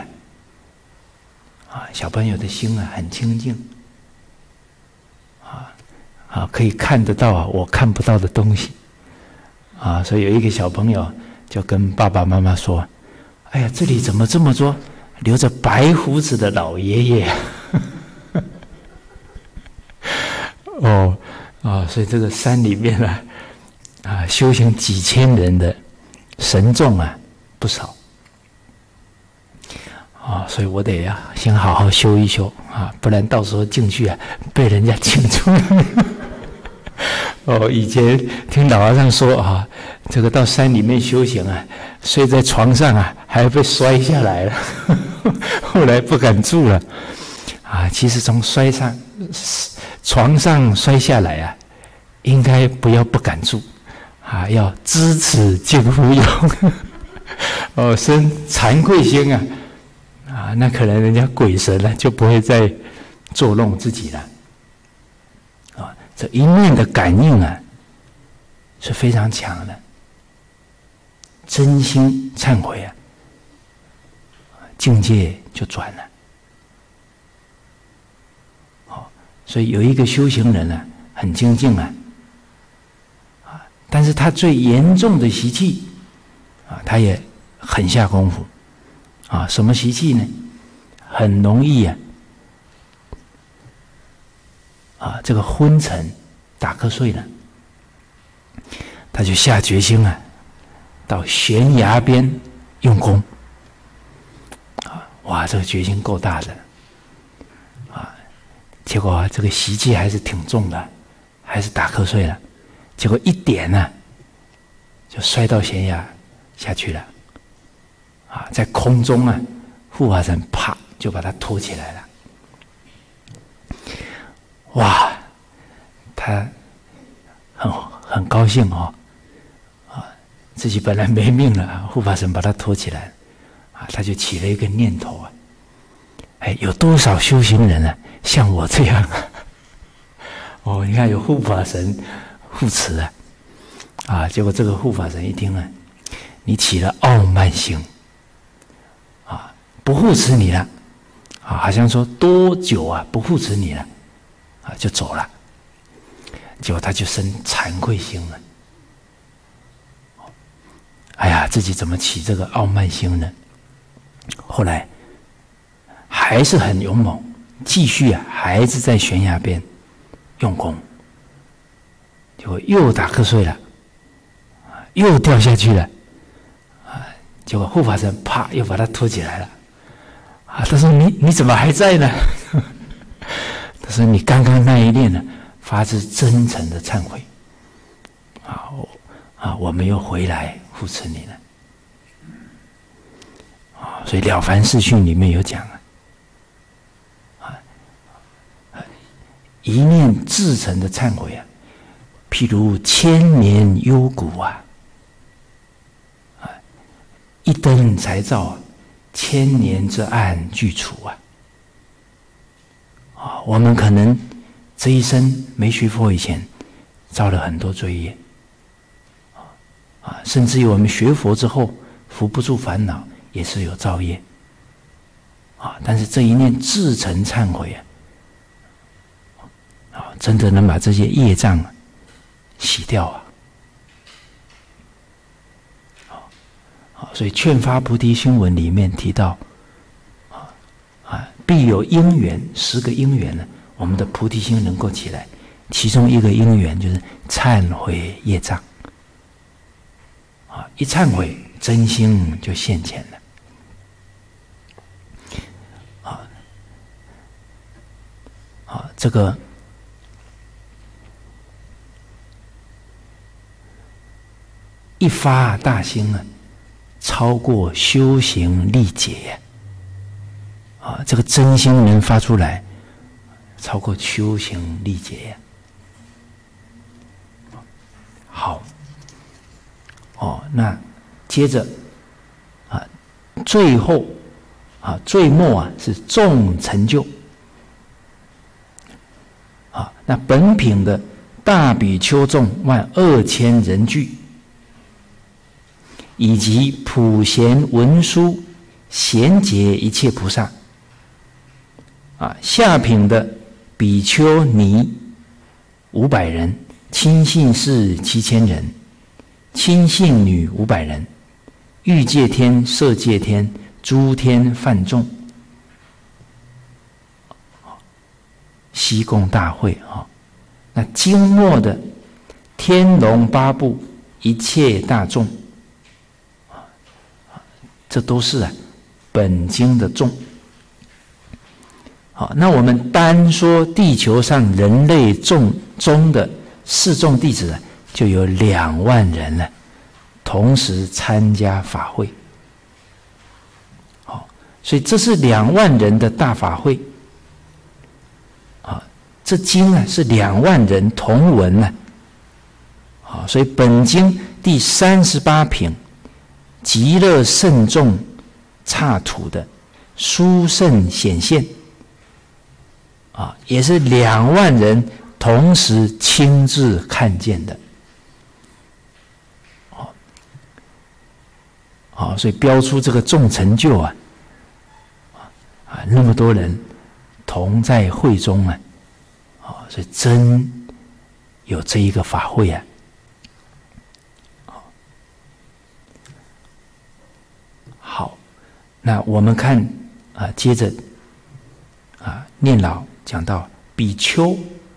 小朋友的心很清净可以看得到我看不到的东西所以有一个小朋友就跟爸爸妈妈说：“哎呀，这里怎么这么多留着白胡子的老爷爷？”所以这个山里面修行几千人的神众不少所以我得先好好修一修不然到时候进去被人家请出来。以前听老和尚说这个到山里面修行睡在床上还被摔下来了，后来不敢住了其实从床上摔下来应该不敢住要知耻近乎勇生惭愧心那可能人家鬼神就不会再作弄自己了这一念的感应是非常强的，真心忏悔境界就转了所以有一个修行人很精进啊，但是他最严重的习气啊，他也很下功夫啊。什么习气呢？很容易这个昏沉打瞌睡了，他就下决心到悬崖边用功哇，这个决心够大的结果这个习气还是挺重的，还是打瞌睡了，结果一点就摔到悬崖下去了在空中护法神啪就把他拖起来了。哇，他很高兴自己本来没命了，护法神把他拖起来他就起了一个念头有多少修行人像我这样你看有护法神护持结果这个护法神一听你起了傲慢心不护持你了好像说多久不护持你了就走了。结果他就生惭愧心了，哎呀，自己怎么起这个傲慢心呢？后来还是很勇猛，继续还是在悬崖边用功，结果又打瞌睡了，又掉下去了，结果护法神啪又把他拖起来了，他说你怎么还在呢？他说你刚刚那一念发自真诚的忏悔，我们又回来护持你了。所以《了凡四训》里面有讲一念至诚的忏悔譬如千年幽谷一灯才照千年之暗俱除我们可能这一生没学佛以前造了很多罪业甚至于我们学佛之后扶不住烦恼也是有造业但是这一念至诚忏悔真的能把这些业障洗掉所以《劝发菩提心文》里面提到必有因缘，10个因缘我们的菩提心能够起来，其中一个因缘就是忏悔业障一忏悔真心就现前了这个一发大心超过修行历劫这个真心能发出来，超过修行历劫好那接着最后最末是众成就那本品的大比丘众12000人俱，以及普贤文殊贤劫一切菩萨下品的比丘尼500人，亲信士7000人，亲信女500人，欲界天、色界天、诸天梵众，悉共大会那经末的天龙八部一切大众这都是本经的众那我们单说地球上人类众中的4众弟子就有2万人了，同时参加法会所以这是2万人的大法会这经是2万人同文所以本经第38品极乐圣众刹土的殊胜显现也是2万人同时亲自看见的所以标出这个众成就那么多人同在会中所以真有这一个法会啊。好，那我们看接着念老讲到比丘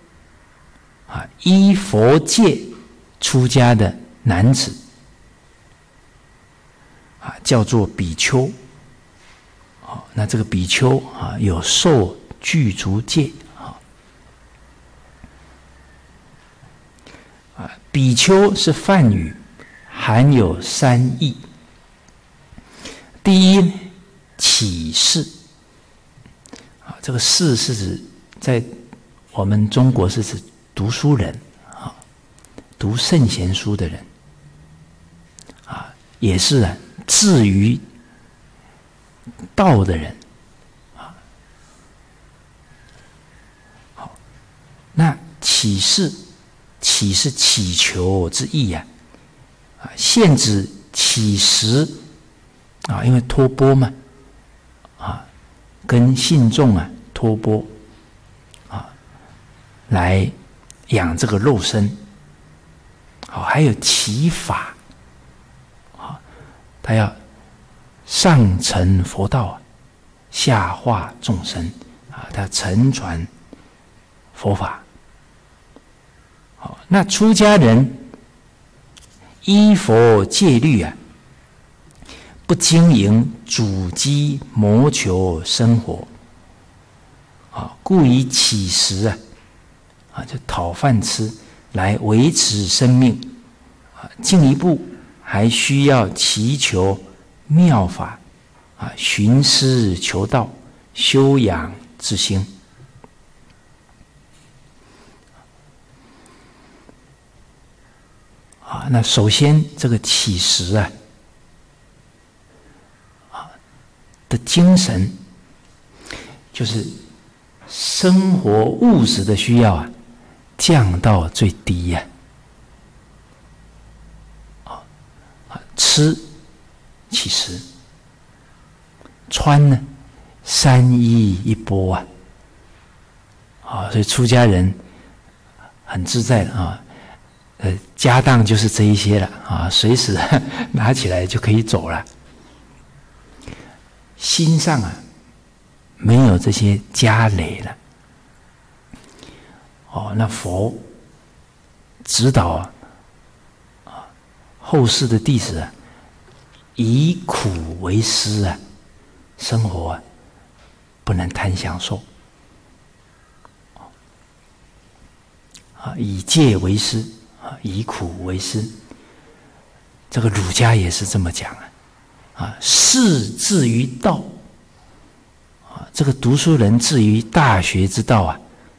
依佛戒出家的男子叫做比丘。那这个比丘有受具足戒比丘是梵语，含有三义。第一，起士这个士是指在我们中国是指读书人读圣贤书的人也是至于道的人好，那起士，起是祈求之意现指乞食因为托钵嘛跟信众托钵来养这个肉身。好，还有祈法他要上承佛道下化众生他承传佛法。好，那出家人依佛戒律不经营主机谋求生活故以乞食就讨饭吃来维持生命进一步还需要祈求妙法寻师求道，修养自心。那首先这个乞食的精神，就是生活务实的需要降到最低吃乞食，穿呢三衣一钵所以出家人很自在的家当就是这一些了随时拿起来就可以走了。心上没有这些家累了那佛指导后世的弟子以苦为师生活不能贪享受以戒为师以苦为师。这个儒家也是这么讲士至于道这个读书人至于大学之道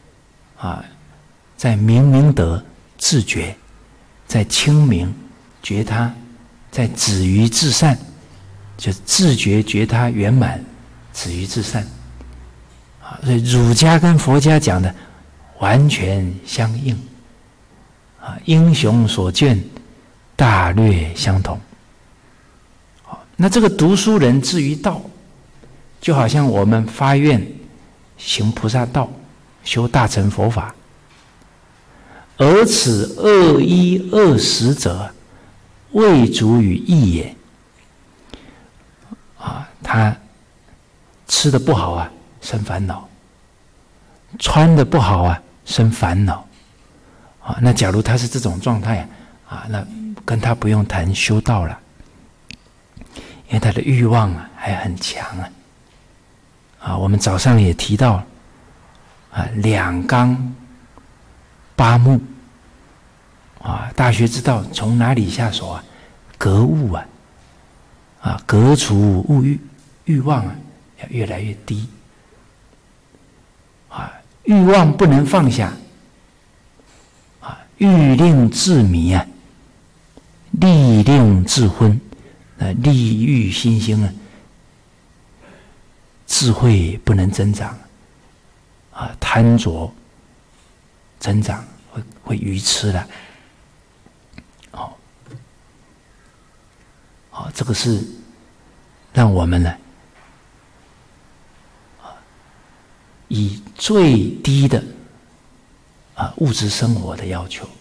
在明明德自觉，在清明觉他，在止于至善，就自觉觉他圆满，止于至善所以儒家跟佛家讲的完全相应英雄所见大略相同。那这个读书人至于道，就好像我们发愿行菩萨道，修大乘佛法，而此恶衣恶食者，未足于义也他吃的不好生烦恼，穿的不好生烦恼那假如他是这种状态那跟他不用谈修道了，因为他的欲望还很强我们早上也提到两纲八目大学之道从哪里下手格物革除物欲，欲望要越来越低欲望不能放下欲令自迷利令自昏利欲心兴智慧不能增长贪着增长会愚痴了这个是让我们呢以最低的物质生活的要求。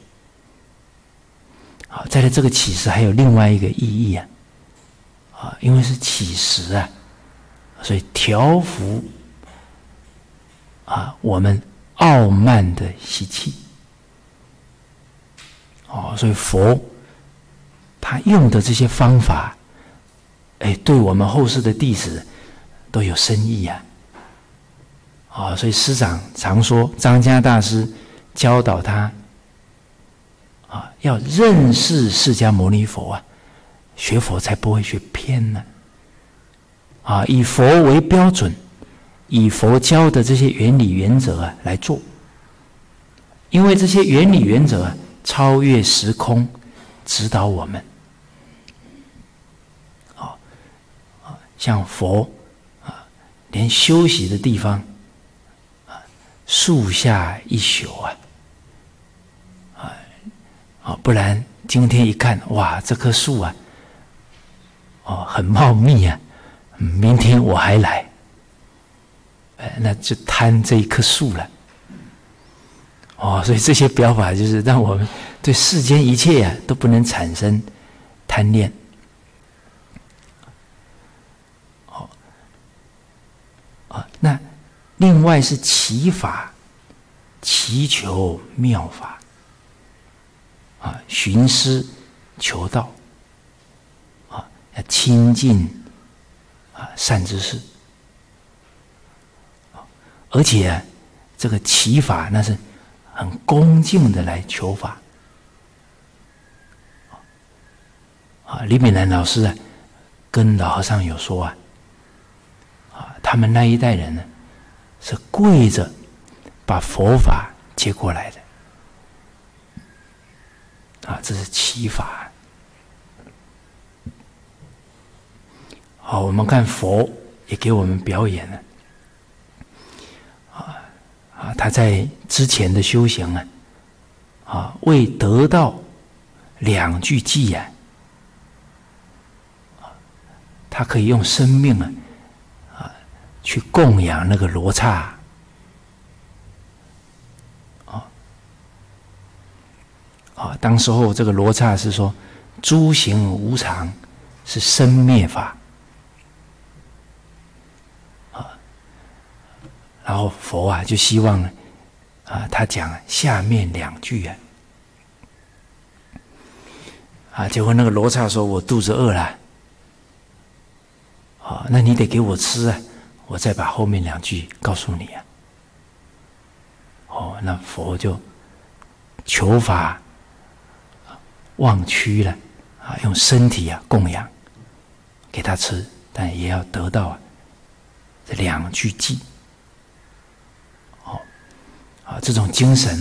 再来这个乞食还有另外一个意义因为是乞食所以调伏我们傲慢的习气。所以佛他用的这些方法，对我们后世的弟子都有深意所以师长常说，张家大师教导他要认识释迦牟尼佛学佛才不会学偏呢以佛为标准，以佛教的这些原理原则来做，因为这些原理原则超越时空，指导我们。像佛连休息的地方树下一宿不然今天一看，哇，这棵树很茂密明天我还来，那就贪这一棵树了。所以这些表法就是让我们对世间一切都不能产生贪恋。那另外是祈法，祈求妙法寻师求道要亲近善知识，而且这个祈法那是很恭敬的来求法李炳南老师跟老和尚有说他们那一代人呢是跪着把佛法接过来的这是祈法。我们看佛也给我们表演了他在之前的修行为得到2句偈他可以用生命去供养那个罗刹当时候这个罗刹是说诸行无常，是生灭法然后佛就希望他讲下面2句结果那个罗刹说，我肚子饿了那你得给我吃我再把后面2句告诉你那佛就求法忘躯了用身体供养给他吃，但也要得到这2句偈这种精神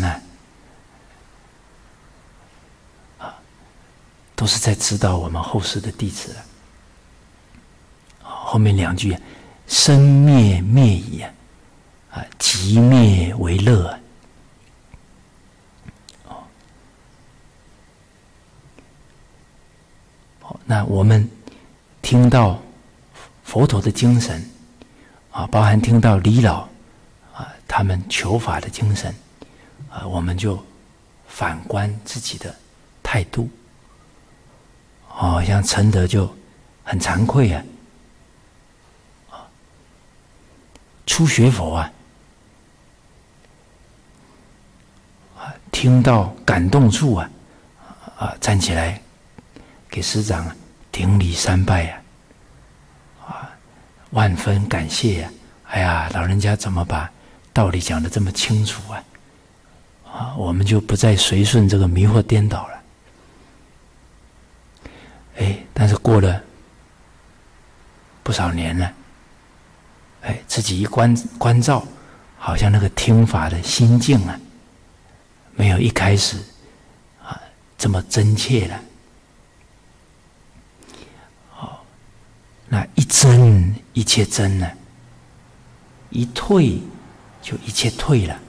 都是在指导我们后世的弟子后面2句生灭灭矣即灭为乐那我们听到佛陀的精神包含听到李老他们求法的精神我们就反观自己的态度像陈德就很惭愧初学佛听到感动处站起来给师长顶礼3拜万分感谢哎呀，老人家怎么把道理讲得这么清楚我们就不再随顺这个迷惑颠倒了。但是过了不少年了，自己一关照，好像那个听法的心境没有一开始这么真切了。那一真一切真呢，一退就一切退了。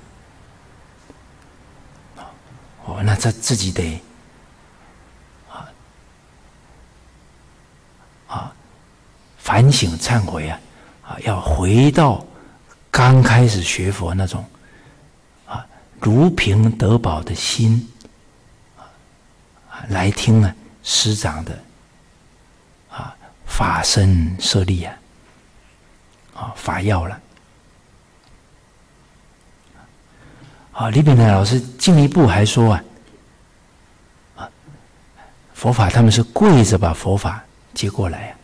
那这自己得反省忏悔要回到刚开始学佛那种如平得宝的心来听师长的法身舍利法要了。李炳南老师进一步还说佛法他们是跪着把佛法接过来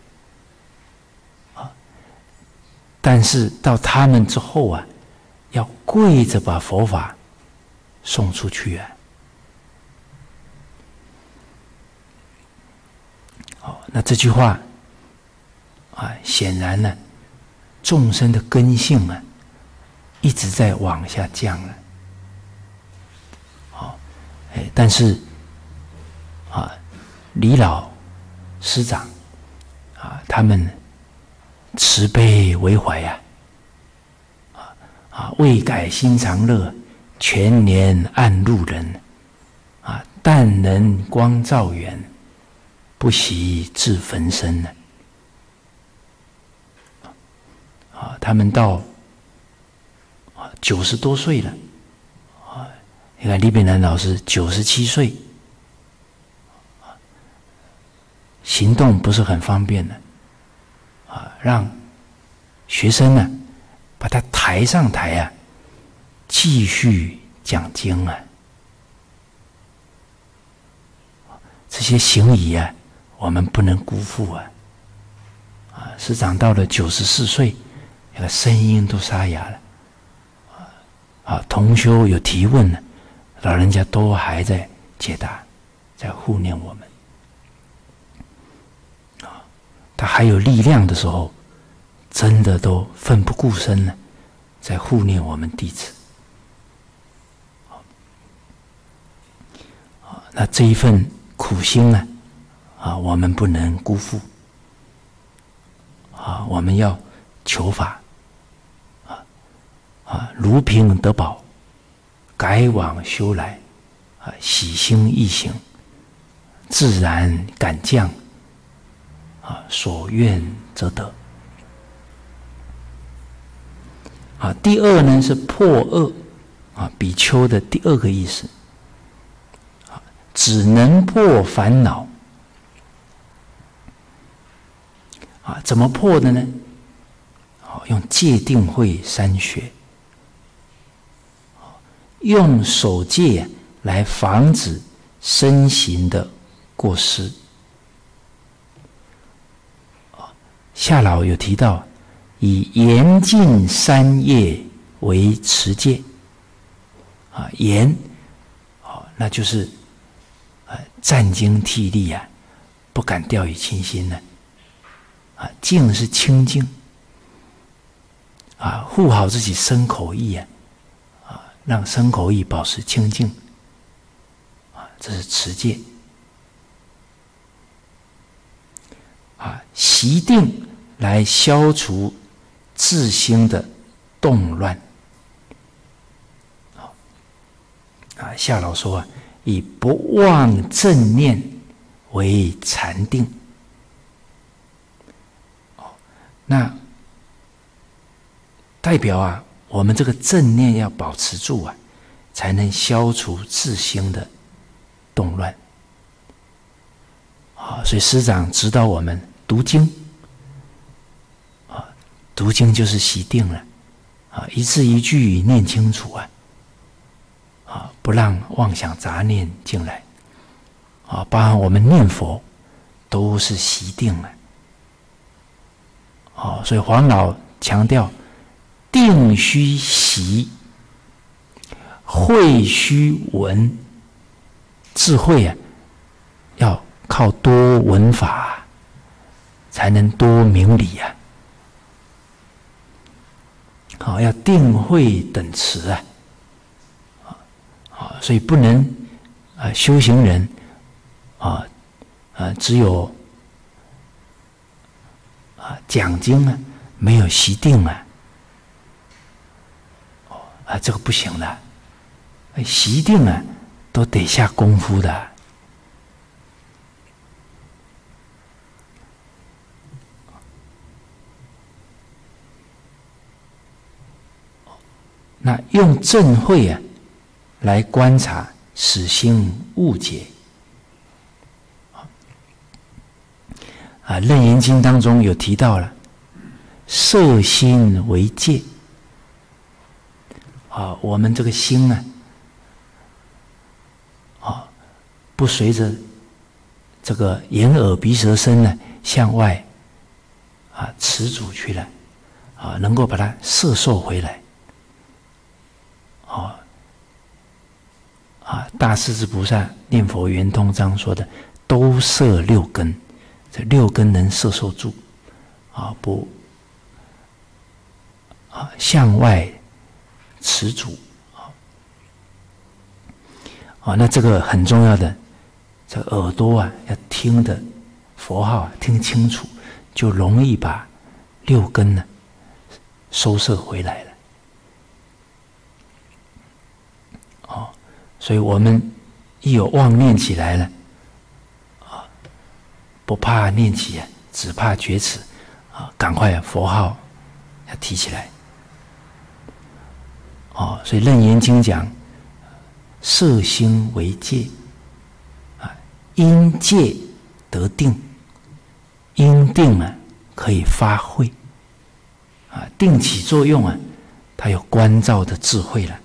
但是到他们之后要跪着把佛法送出去那这句话显然呢，众生的根性一直在往下降了。但是李老师长他们慈悲为怀未改心常乐，全年暗路人但能光照远，不惜至焚身他们到90多岁了你看李炳南老师97岁，行动不是很方便的让学生把他抬上台继续讲经这些行仪我们不能辜负师长到了94岁，那个声音都沙哑了同修有提问呢，老人家都还在解答，在护念我们他还有力量的时候，真的都奋不顾身了，在护念我们弟子那这一份苦心我们不能辜负我们要求法如平得宝，改往修来喜心易行，自然感降所愿则得第二呢是破恶比丘的第二个意思只能破烦恼怎么破的呢？用戒定慧三学用守戒来防止身形的过失夏老有提到以严禁三业为持戒严那就是战兢惕厉不敢掉以轻心静是清净护好自己身口意让身口意保持清净这是持戒习定来消除自心的动乱夏老说以不忘正念为禅定那代表我们这个正念要保持住才能消除自心的动乱所以师长指导我们读经读经就是习定了一字一句念清楚不让妄想杂念进来包含我们念佛都是习定了所以黄老强调定须习，慧须闻，智慧要靠多闻法才能多明理要定慧等持所以不能修行人只有讲经没有习定这个不行的，习定都得下功夫的。那用正慧来观察，使心误解。《楞严经》当中有提到了，摄心为戒。我们这个心呢，不随着这个眼耳鼻舌身呢向外持主去了，能够把它摄受回来。大势至菩萨念佛圆通章说的，都摄六根，这六根能摄受住，不向外持主。那这个很重要的，这个耳朵要听的佛号听清楚，就容易把六根呢收摄回来了。所以我们一有妄念起来了，不怕念起，只怕觉迟，赶快佛号要提起来。所以《楞严经》讲，摄心为戒，因戒得定，因定可以发慧，定起作用它有观照的智慧了。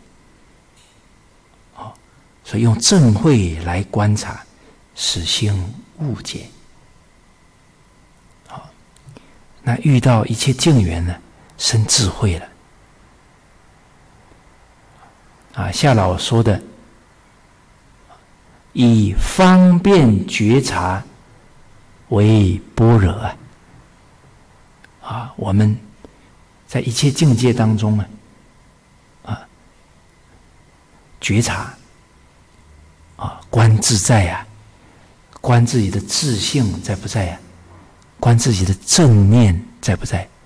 所以用正慧来观察，使心误解。那遇到一切境缘呢，生智慧了。下老说的，以方便觉察为般若我们在一切境界当中觉察。观自在观自己的自性在不在观自己的正念在不在。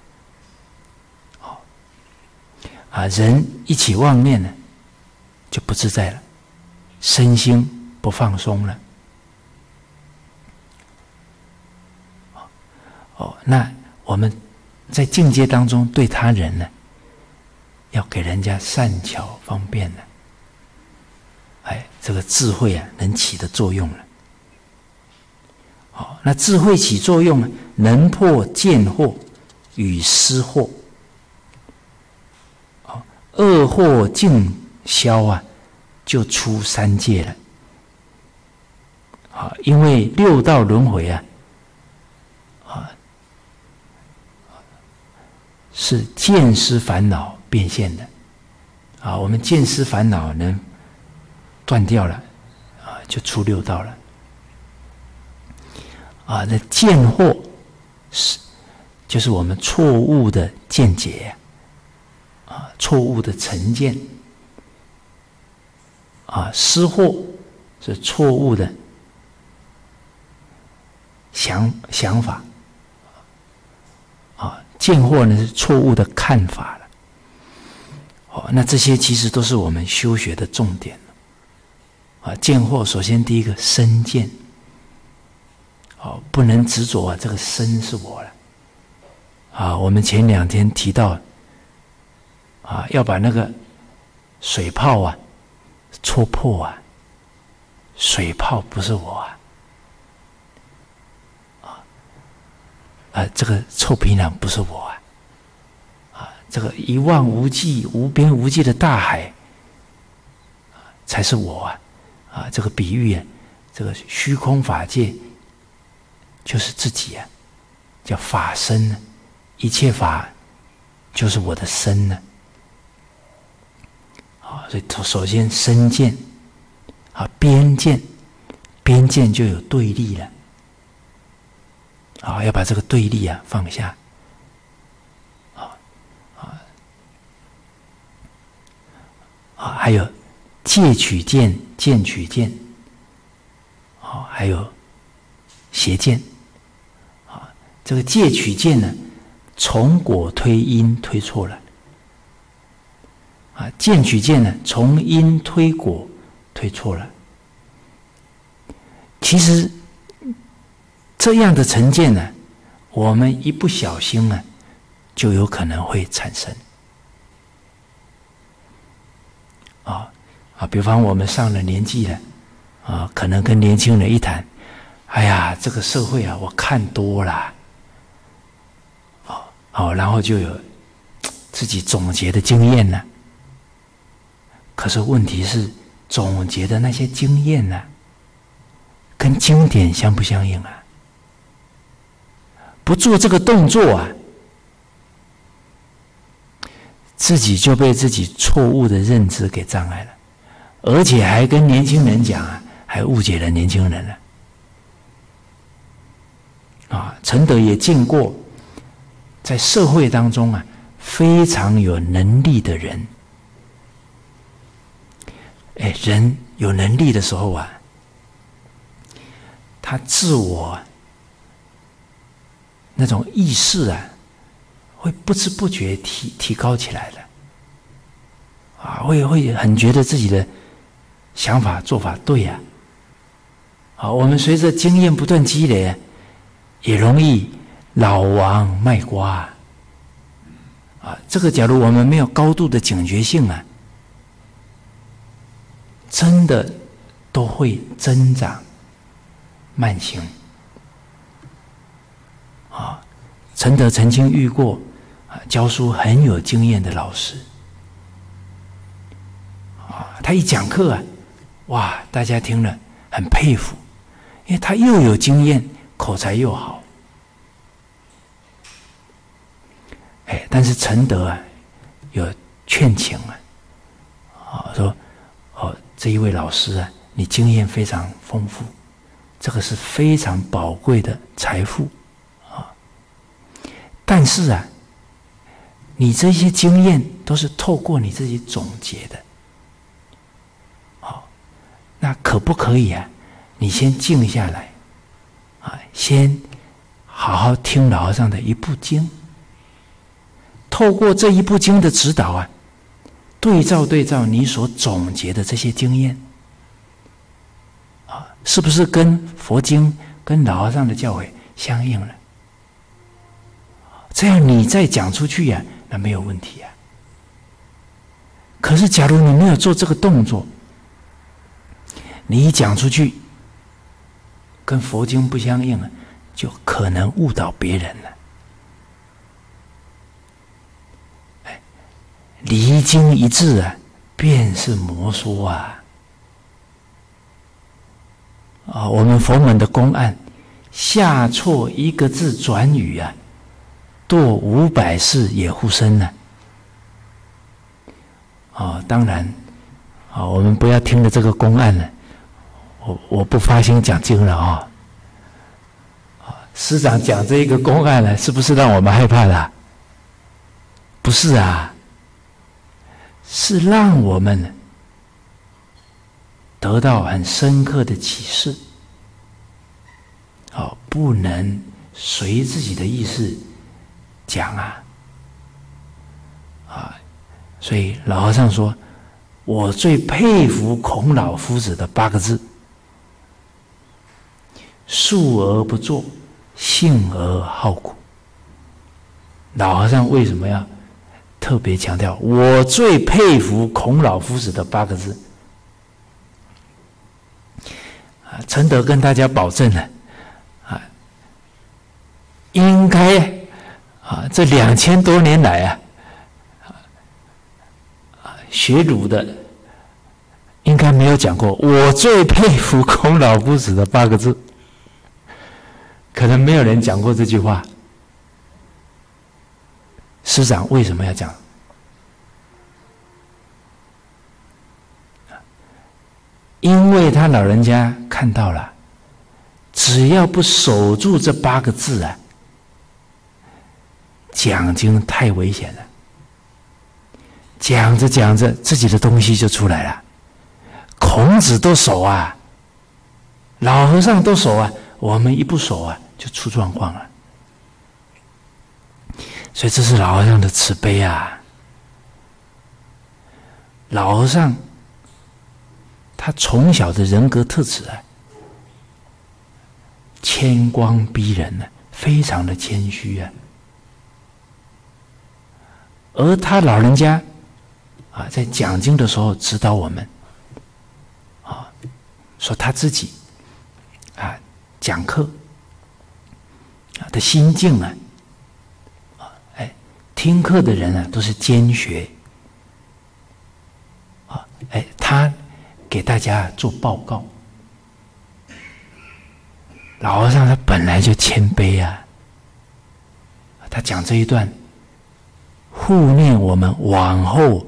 人一起妄念呢，就不自在了，身心不放松了。那我们在境界当中对他人呢，要给人家善巧方便呢。这个智慧能起的作用了。那智慧起作用呢，能破见惑与思惑，恶惑尽消就出三界了。因为六道轮回是见思烦恼变现的。我们见思烦恼能断掉了，就出六道了。那见惑就是我们错误的见解，错误的成见。思惑是错误的想法，见惑呢是错误的看法了。那这些其实都是我们修学的重点。见惑首先第一个身见，不能执着这个身是我了。我们前2天提到要把那个水泡戳破水泡不是我这个臭皮囊不是我这个一望无际、无边无际的大海才是我这个比喻这个虚空法界就是自己叫法身一切法就是我的身呢。所以首先身见边见，边见就有对立了。要把这个对立放下。还有戒取见、见取见，还有邪见。这个戒取见呢，从果推因推错了。见取见呢，从因推果推错了。其实这样的成见呢，我们一不小心就有可能会产生。 比方我们上了年纪了，可能跟年轻人一谈，哎呀，这个社会我看多了，然后就有自己总结的经验了。可是问题是，总结的那些经验呢，跟经典相不相应啊？不做这个动作自己就被自己错误的认知给障碍了，而且还跟年轻人讲还误解了年轻人了。承德也见过，在社会当中非常有能力的人，人有能力的时候他自我那种意识会不知不觉提高起来的，会很觉得自己的想法做法对我们随着经验不断积累，也容易老王卖瓜这个假如我们没有高度的警觉性真的都会增长慢性承德曾经遇过教书很有经验的老师他一讲课哇，大家听了很佩服，因为他又有经验，口才又好。但是承德有劝请说这一位老师你经验非常丰富，这个是非常宝贵的财富但是你这些经验都是透过你自己总结的那可不可以你先静下来先好好听老和尚的一部经，透过这一部经的指导对照你所总结的这些经验是不是跟佛经跟老和尚的教诲相应了？这样你再讲出去那没有问题可是假如你没有做这个动作，你一讲出去跟佛经不相应就可能误导别人了。离经一致便是魔说我们佛门的公案，下错一个字转语堕500世也护身了当然我们不要听了这个公案了，我不发心讲经了师长讲这一个公案了，是不是让我们害怕的？不是是让我们得到很深刻的启示不能随自己的意思讲所以老和尚说，我最佩服孔老夫子的8个字：述而不作，信而好古。老和尚为什么要特别强调我最佩服孔老夫子的8个字？承德跟大家保证了应该这2000多年来学儒的应该没有讲过我最佩服孔老夫子的8个字，可能没有人讲过这句话。师长为什么要讲？因为他老人家看到了，只要不守住这8个字讲经太危险了。讲着讲着，自己的东西就出来了。孔子都守老和尚都守我们一不守就出状况了。所以这是老和尚的慈悲老和尚他从小的人格特质谦恭逼人非常的谦虚而他老人家在讲经的时候指导我们， 说他自己讲课的心境听课的人都是兼学他给大家做报告。老和尚他本来就谦卑他讲这一段护念我们往后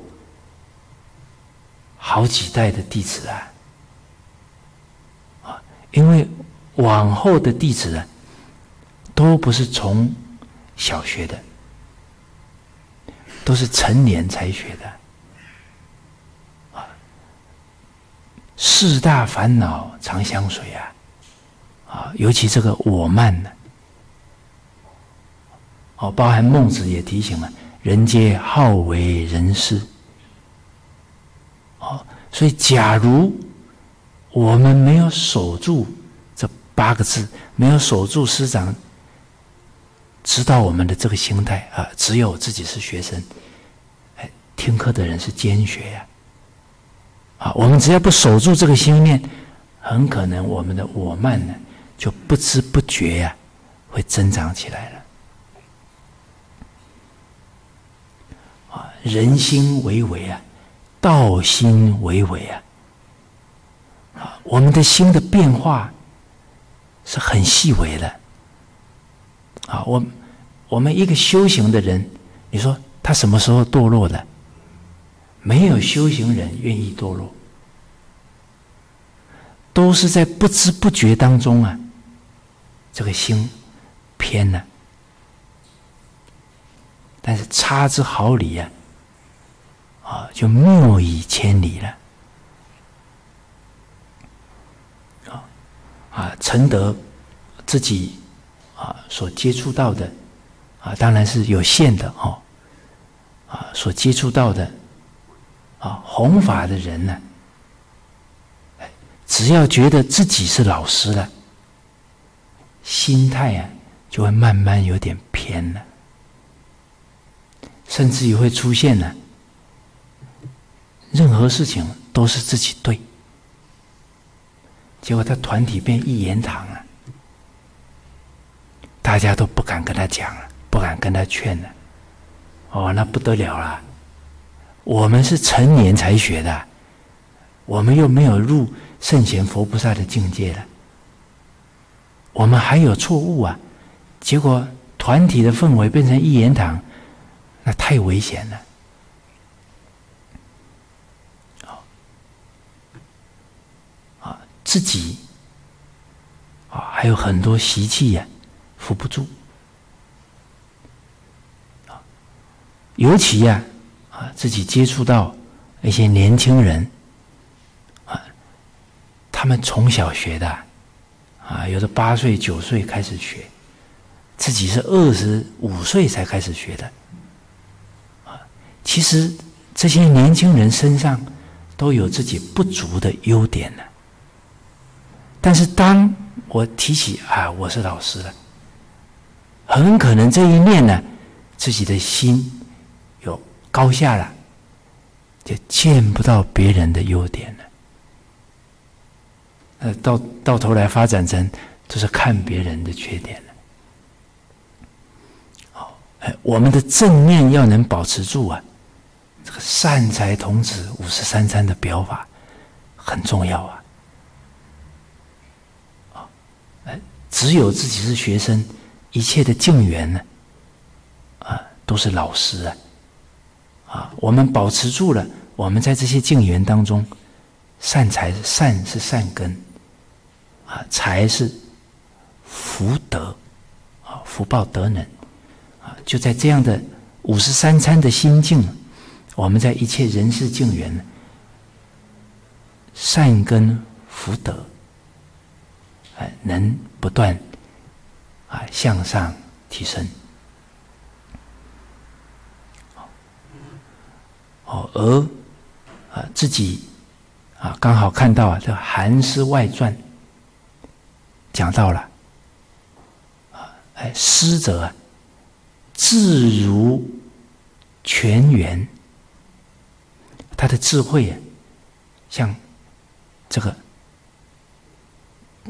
好几代的弟子因为往后的弟子都不是从小学的，都是成年才学的四大烦恼常相随尤其这个我慢呢包含孟子也提醒了，人皆好为人师所以假如我们没有守住这8个字，没有守住师长指导我们的这个心态只有自己是学生，听课的人是兼学我们只要不守住这个心念，很可能我们的我慢呢就不知不觉会增长起来了人心为微道心为微我们的心的变化是很细微的我们一个修行的人，你说他什么时候堕落的？没有修行人愿意堕落，都是在不知不觉当中这个心偏了，但是差之毫厘就谬以千里了承得自己所接触到的当然是有限的所接触到的弘法的人呢只要觉得自己是老师了，心态就会慢慢有点偏了，甚至于会出现任何事情都是自己对，结果他团体变一言堂大家都不敢跟他讲不敢跟他劝那不得了了。我们是成年才学的，我们又没有入圣贤佛菩萨的境界了，我们还有错误结果团体的氛围变成一言堂，那太危险了自己还有很多习气扶不住尤其自己接触到一些年轻人他们从小学的有的8岁9岁开始学，自己是25岁才开始学的其实这些年轻人身上都有自己不足的优点但是当我提起我是老师了，很可能这一念呢自己的心有高下了，就见不到别人的优点了到头来发展成都是看别人的缺点了我们的正念要能保持住这个善财童子53参的表法很重要只有自己是学生，一切的境缘呢都是老师我们保持住了，我们在这些境缘当中，善是善根财是福德福报德能就在这样的53参的心境，我们在一切人世境缘善根福德能不断向上提升而自己刚好看到这《韩诗外传》讲到了师者智如泉源，他的智慧像这个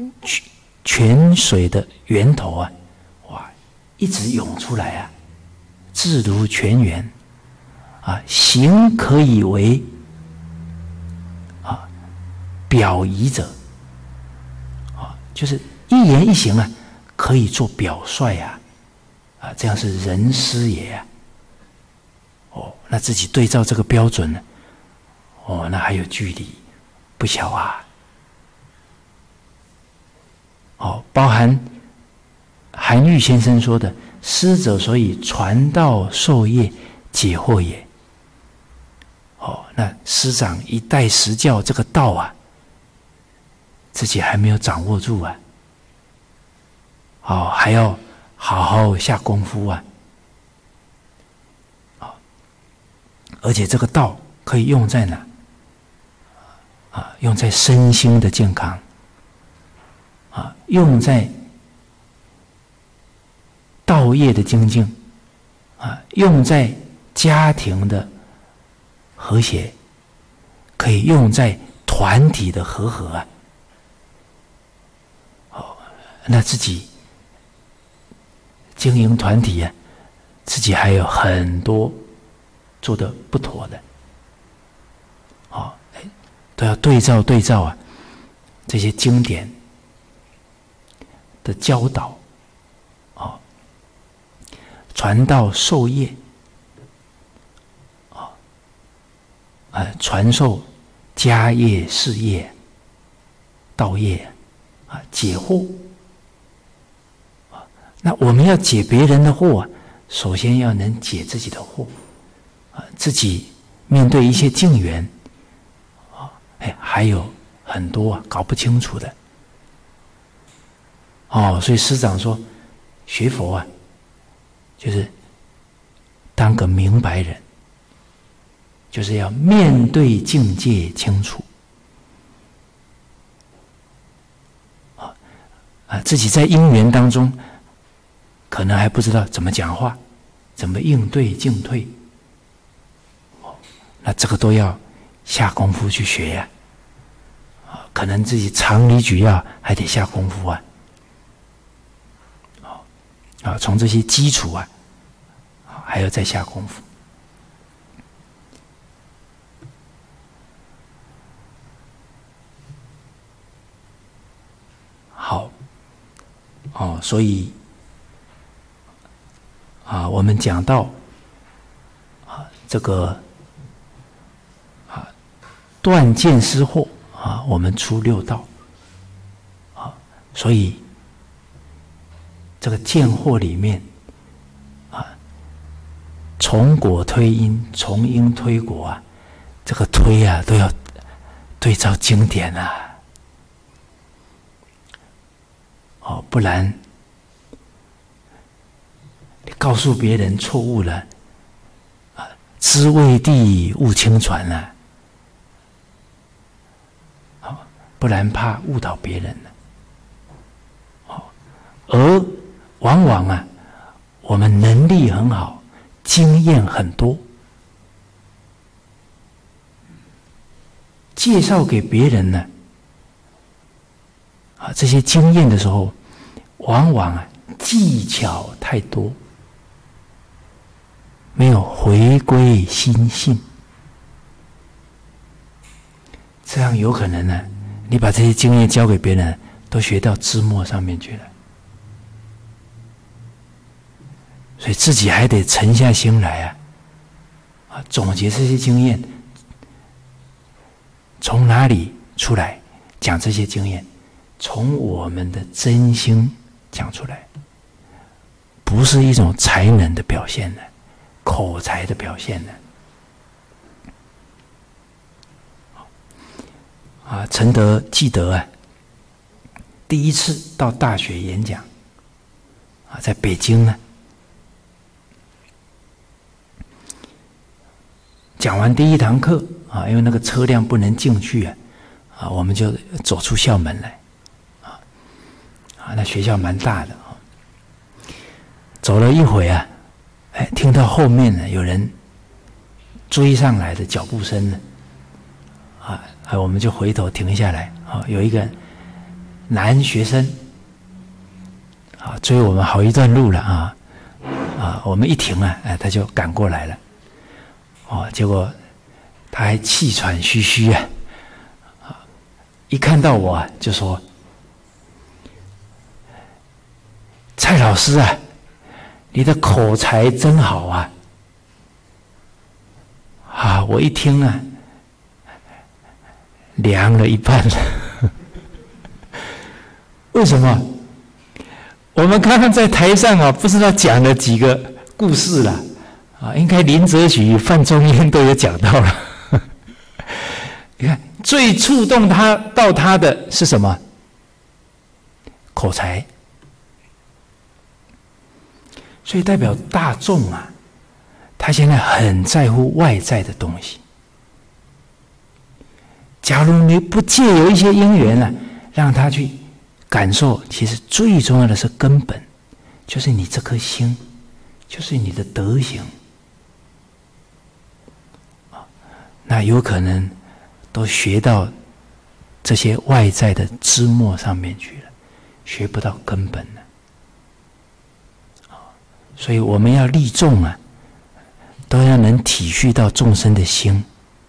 泉水的源头啊，哇，一直涌出来啊，自如泉源啊，行可以为啊表仪者啊，就是一言一行啊，可以做表率啊，这样是人师也啊。哦，那自己对照这个标准呢，哦，那还有距离不小啊。哦，包含韩愈先生说的“师者，所以传道授业解惑也”。哦，那师长一代实教这个道啊，自己还没有掌握住啊。哦，还要好好下功夫啊。而且这个道可以用在哪？用在身心的健康，用在道业的精进，用在家庭的和谐，可以用在团体的和合啊。那自己经营团体啊，自己还有很多做的不妥的，都要对照啊，这些经典的教导，传道授业，传授家业事业、道业解惑。那我们要解别人的惑，首先要能解自己的惑。自己面对一些境缘，还有很多搞不清楚的。所以师长说，学佛啊，就是当个明白人，就是要面对境界清楚。自己在因缘当中，可能还不知道怎么讲话，怎么应对进退。那这个都要下功夫去学呀，可能自己常理举要还得下功夫啊，从这些基础啊，还要再下功夫。好，所以我们讲到这个。断见思惑我们出六道所以这个见惑里面从果推因，从因推果这个推都要对照经典不然你告诉别人错误了知未地勿轻传不然怕误导别人了。而往往我们能力很好，经验很多，介绍给别人呢，这些经验的时候，往往技巧太多，没有回归心性，这样有可能呢。你把这些经验交给别人，都学到枝末上面去了，所以自己还得沉下心来总结这些经验，从哪里出来讲这些经验，从我们的真心讲出来，不是一种才能的表现呢，口才的表现呢。陈德记得第一次到大学演讲在北京呢，讲完第一堂课因为那个车辆不能进去我们就走出校门来那学校蛮大的走了一会听到后面呢有人追上来的脚步声呢我们就回头停下来有一个男学生追我们好一段路了我们一停了，他就赶过来了，结果他还气喘吁吁一看到我就说：“蔡老师啊，你的口才真好啊！”我一听凉了一半了。为什么？我们刚刚在台上不知道讲了几个故事了应该林则徐、范仲淹都有讲到了。你看，最触动他的是什么？口才。所以代表大众他现在很在乎外在的东西。假如你不借由一些因缘让他去感受，其实最重要的是根本，就是你这颗心，就是你的德行那有可能都学到这些外在的枝末上面去了，学不到根本了。所以我们要利众都要能体恤到众生的心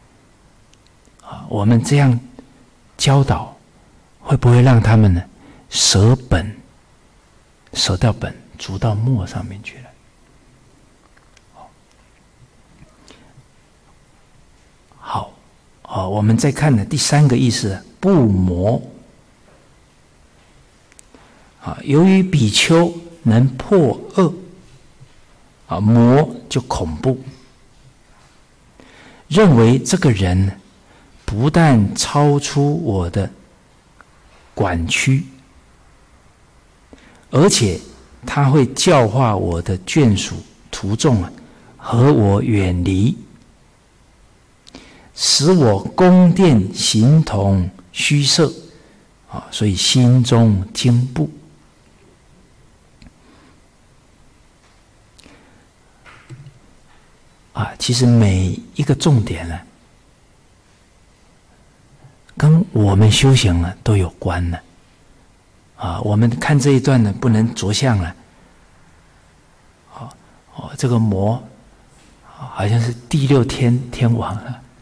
我们这样教导，会不会让他们呢舍本，舍到本，逐到末上面去了？好，我们再看呢第三个意思，不魔由于比丘能破恶魔就恐怖，认为这个人不但超出我的管区，而且他会教化我的眷属徒众和我远离，使我宫殿形同虚设所以心中惊怖。其实每一个重点跟我们修行都有关的我们看这一段呢，不能着相了。这个魔好像是第六天王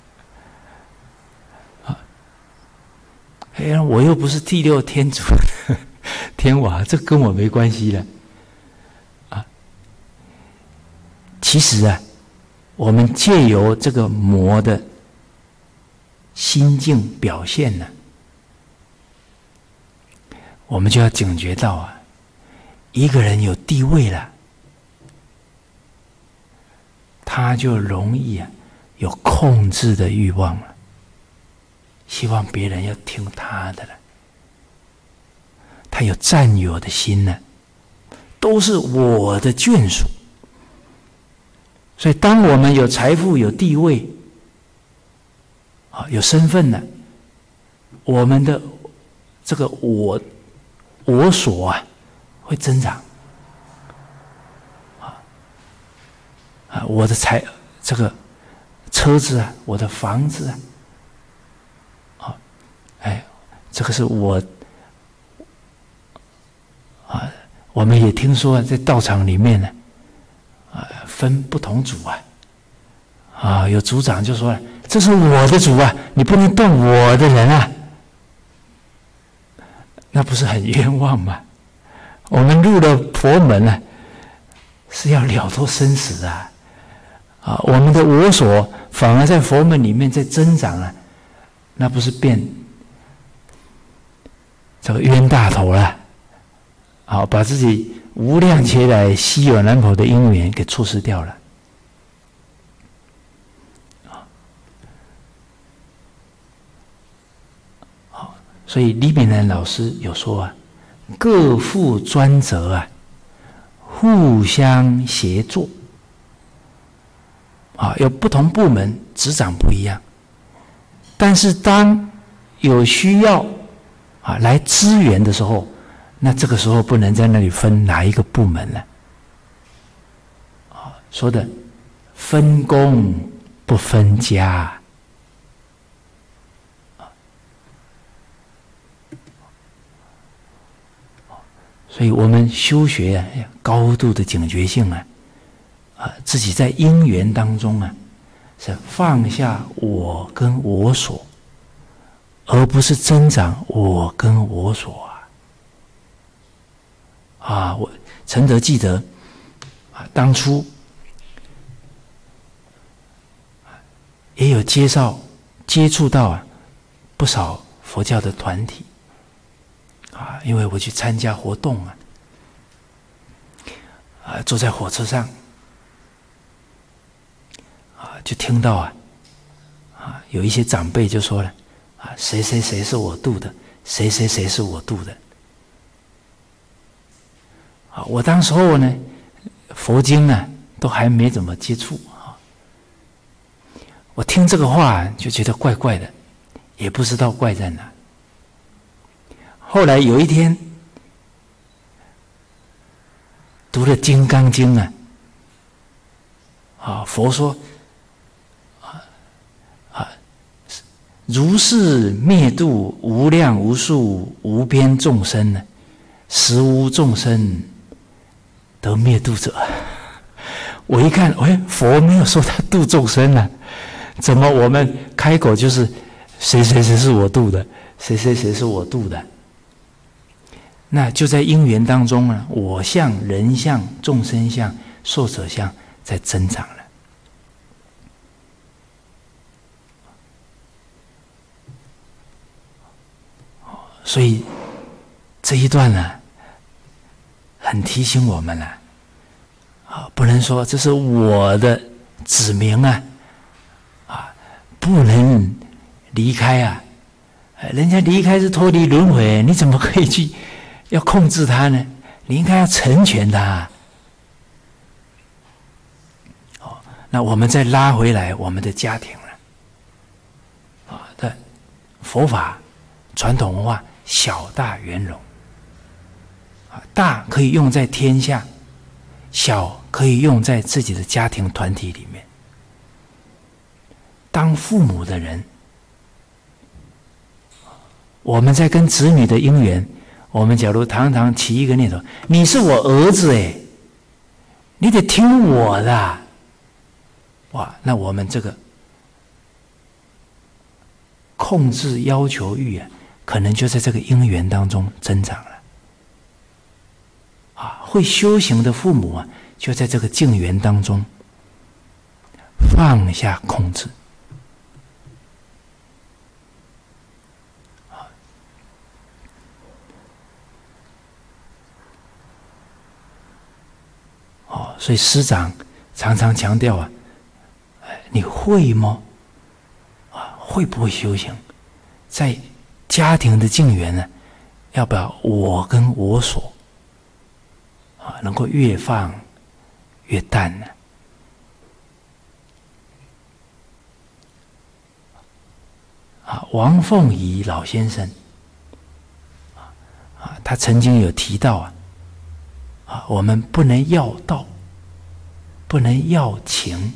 我又不是第六天主天王，这跟我没关系了其实我们借由这个魔的心境表现我们就要警觉到一个人有地位了，他就容易有控制的欲望了，希望别人要听他的了，他有占有的心了，都是我的眷属。所以当我们有财富、有地位有身份了，我们的这个我所会增长我的这个车子我的房子这个是我我们也听说在道场里面呢分不同组有组长就说这是我的组你不能动我的人那不是很冤枉吗？我们入了佛门是要了脱生死我们的我所反而在佛门里面在增长那不是变这个冤大头了把自己无量劫来稀有难逢的因缘给错失掉了所以李炳南老师有说各负专责互相协作有不同部门执掌不一样，但是当有需要来支援的时候，那这个时候不能在那里分哪一个部门了说的分工不分家所以我们修学啊，高度的警觉性啊，自己在因缘当中啊，是放下我跟我所，而不是增长我跟我所我承德记得当初也有接触到不少佛教的团体因为我去参加活动坐在火车上就听到有一些长辈就说了谁谁谁是我度的，谁谁谁是我度的我当时候呢，佛经都还没怎么接触我听这个话就觉得怪怪的，也不知道怪在哪。后来有一天读了《金刚经》佛说如是灭度无量无数无边众生呢，实无众生得灭度者。我一看，佛没有说他度众生怎么我们开口就是谁谁谁是我度的，谁谁谁是我度的？那就在因缘当中我相、人相、众生相、寿者相在增长了。所以这一段很提醒我们不能说这是我的子民不能离开人家离开是脱离轮回，你怎么可以去要控制他呢？你应该要成全他那我们再拉回来我们的家庭的佛法传统文化小大圆融大可以用在天下，小可以用在自己的家庭团体里面。当父母的人，我们在跟子女的因缘，我们假如常常起一个念头，你是我儿子你得听我的那我们这个控制要求欲可能就在这个因缘当中增长了会修行的父母就在这个境缘当中放下控制所以师长常常强调你会吗？会不会修行？在家庭的境缘要不要我跟我所能够越放越淡王凤仪老先生他曾经有提到我们不能要道，不能要情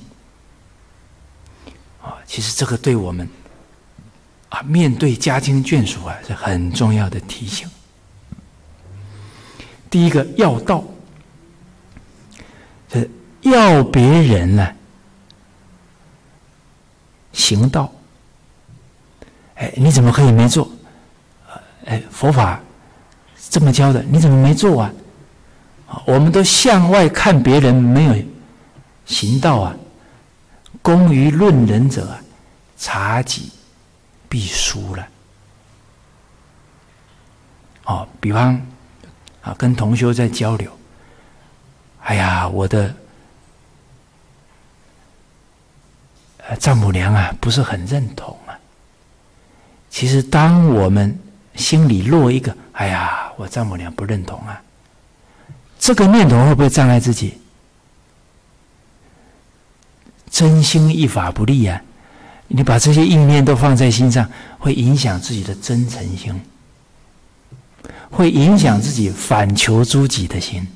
其实这个对我们面对家亲眷属是很重要的提醒。第一个要道，就是要别人行道。你怎么可以没做？佛法这么教的，你怎么没做我们都向外看别人没有行道公于论人者察己必输了。比方跟同修在交流，我的丈母娘不是很认同其实当我们心里落一个我丈母娘不认同这个念头会不会障碍自己？真心一法不立你把这些意念都放在心上，会影响自己的真诚心，会影响自己反求诸己的心。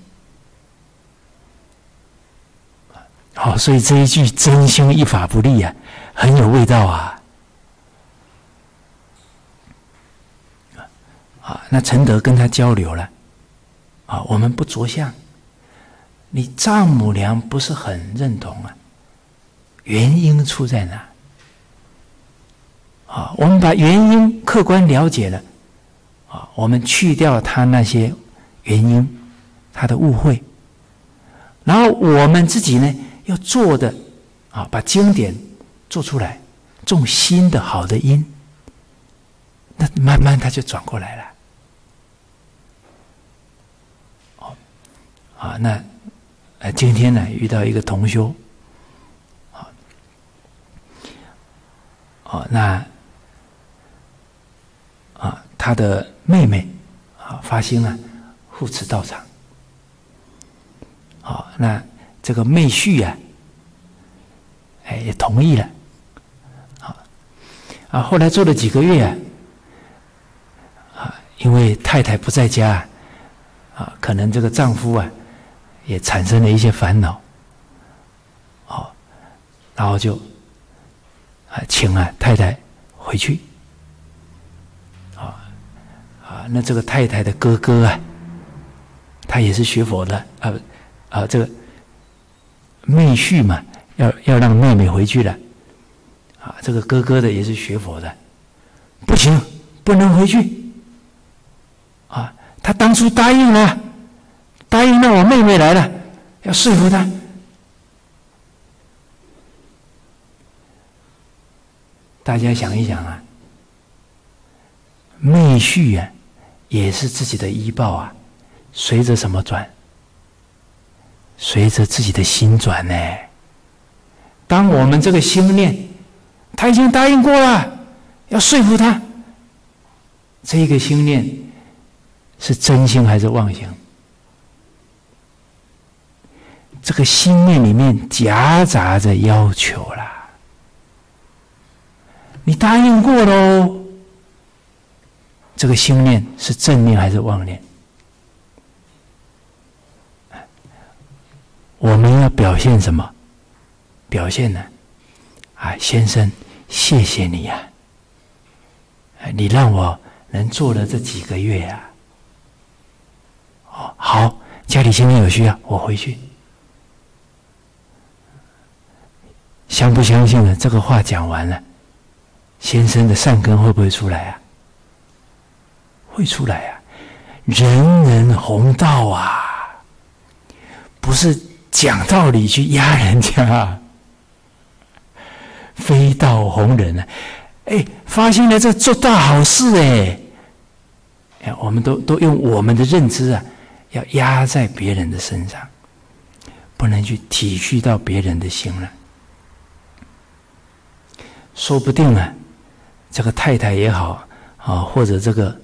所以这一句真心一法不立很有味道那承德跟他交流了我们不着相，你丈母娘不是很认同啊？原因出在哪？我们把原因客观了解了，我们去掉他那些原因，他的误会，然后我们自己呢，要做的把经典做出来，种新的好的因，那慢慢他就转过来了。那今天呢遇到一个同修，那他的妹妹发心了护持道场，那这个妹婿也同意了，后来做了几个月因为太太不在家可能这个丈夫也产生了一些烦恼，然后就请太太回去，那这个太太的哥哥他也是学佛的，这个妹婿嘛，要让妹妹回去了，这个哥哥的也是学佛的，不行，不能回去，他当初答应了我妹妹来了，要说服他。大家想一想妹婿也是自己的依报随着什么转？随着自己的心转呢。当我们这个心念，他已经答应过了，要说服他，这个心念是真心还是妄心？这个心念里面夹杂着要求啦。你答应过喽，这个心念是正念还是妄念？我们要表现什么？表现呢？先生，谢谢你你让我能做了这几个月好，家里今天有需要，我回去。相不相信呢？这个话讲完了，先生的善根会不会出来会出来人人弘道不是讲道理去压人家非道弘人发现了这做大好事我们都用我们的认知要压在别人的身上，不能去体恤到别人的心了。说不定这个太太也好或者这个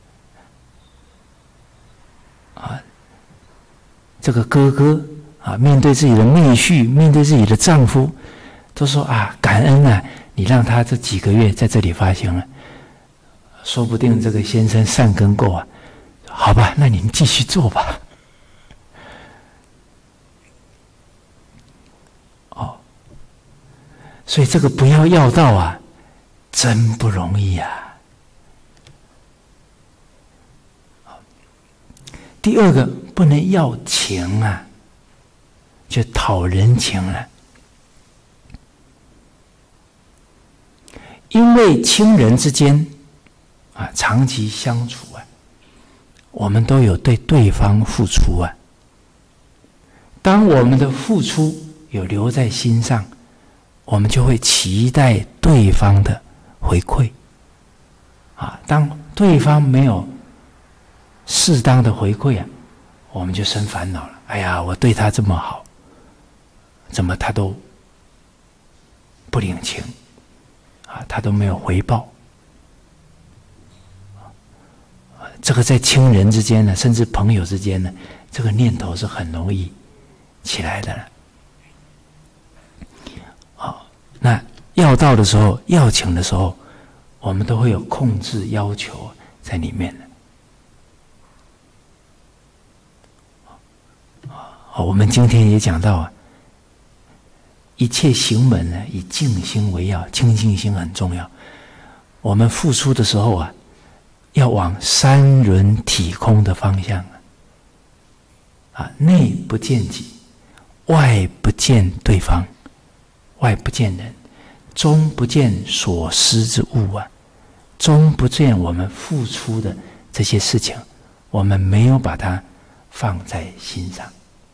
这个哥哥面对自己的妹婿，面对自己的丈夫，都说感恩你让他这几个月在这里发心了。说不定这个先生善根够好吧，那你们继续做吧。所以这个不要到真不容易第二个不能要情就讨人情了。因为亲人之间长期相处我们都有对对方付出当我们的付出有留在心上，我们就会期待对方的回馈当对方没有适当的回馈我们就生烦恼了。哎呀，我对他这么好，怎么他都不领情他都没有回报。这个在亲人之间呢，甚至朋友之间呢，这个念头是很容易起来的了。那要到的时候，要请的时候，我们都会有控制要求在里面的。我们今天也讲到一切行门呢，以静心为要，清净心很重要。我们付出的时候要往三轮体空的方向内不见己，外不见对方，外不见人，中不见所思之物中不见我们付出的这些事情，我们没有把它放在心上。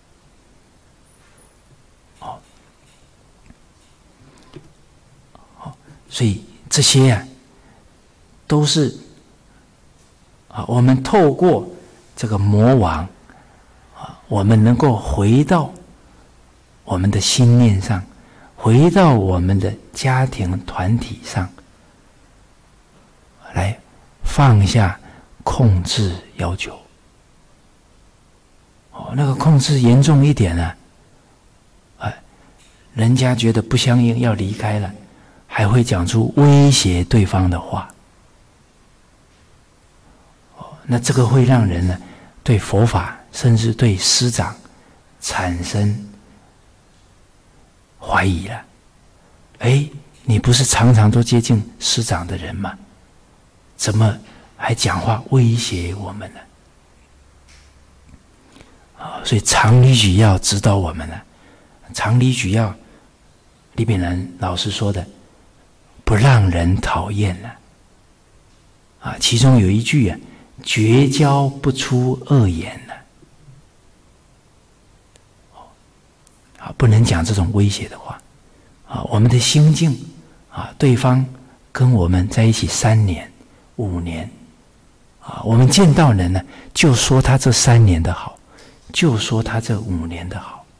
所以这些都是我们透过这个魔王我们能够回到我们的心念上，回到我们的家庭团体上，来放下控制要求。那个控制严重一点呢，人家觉得不相应要离开了，还会讲出威胁对方的话。那这个会让人呢对佛法甚至对师长产生怀疑了。你不是常常都接近师长的人吗？怎么还讲话威胁我们呢？所以常理举要指导我们了。常理举要，李炳南老师说的，不让人讨厌了。其中有一句绝交不出恶言了。不能讲这种威胁的话。我们的心境对方跟我们在一起3年、5年，我们见到人呢，就说他这3年的好，就说他这5年的好。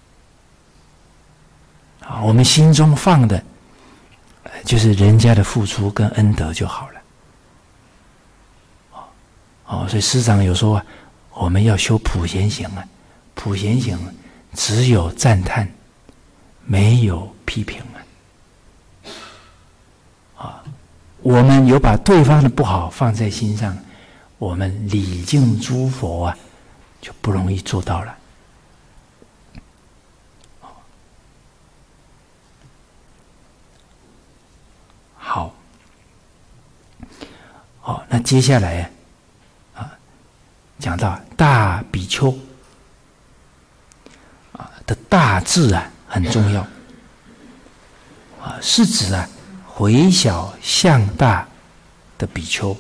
我们心中放的就是人家的付出跟恩德就好了。所以师长有说我们要修普贤行普贤行只有赞叹，没有批评我们有把对方的不好放在心上，我们礼敬诸佛就不容易做到了。好，那接下来讲到大比丘的大字很重要是指回小向大的比丘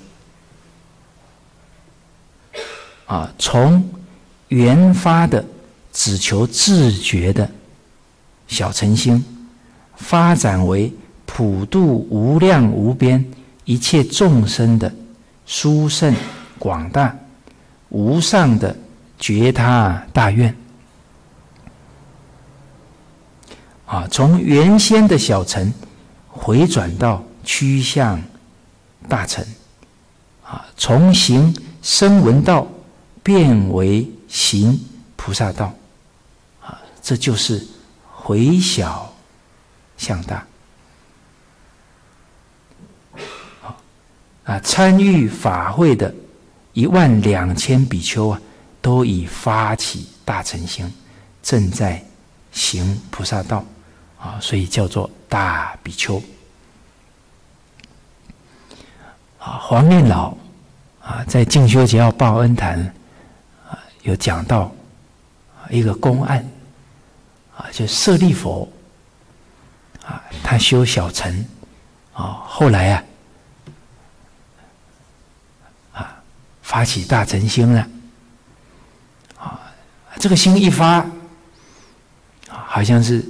从原发的只求自觉的小乘心，发展为普度无量无边一切众生的殊胜广大无上的觉他大愿从原先的小乘回转到趋向大乘从行声闻道变为行菩萨道这就是回小向大参与法会的12000比丘都已发起大乘心，正在行菩萨道所以叫做大比丘黄念老在净修节要报恩坛有讲到一个公案就舍利佛他修小乘后来发起大乘心了这个心一发好像是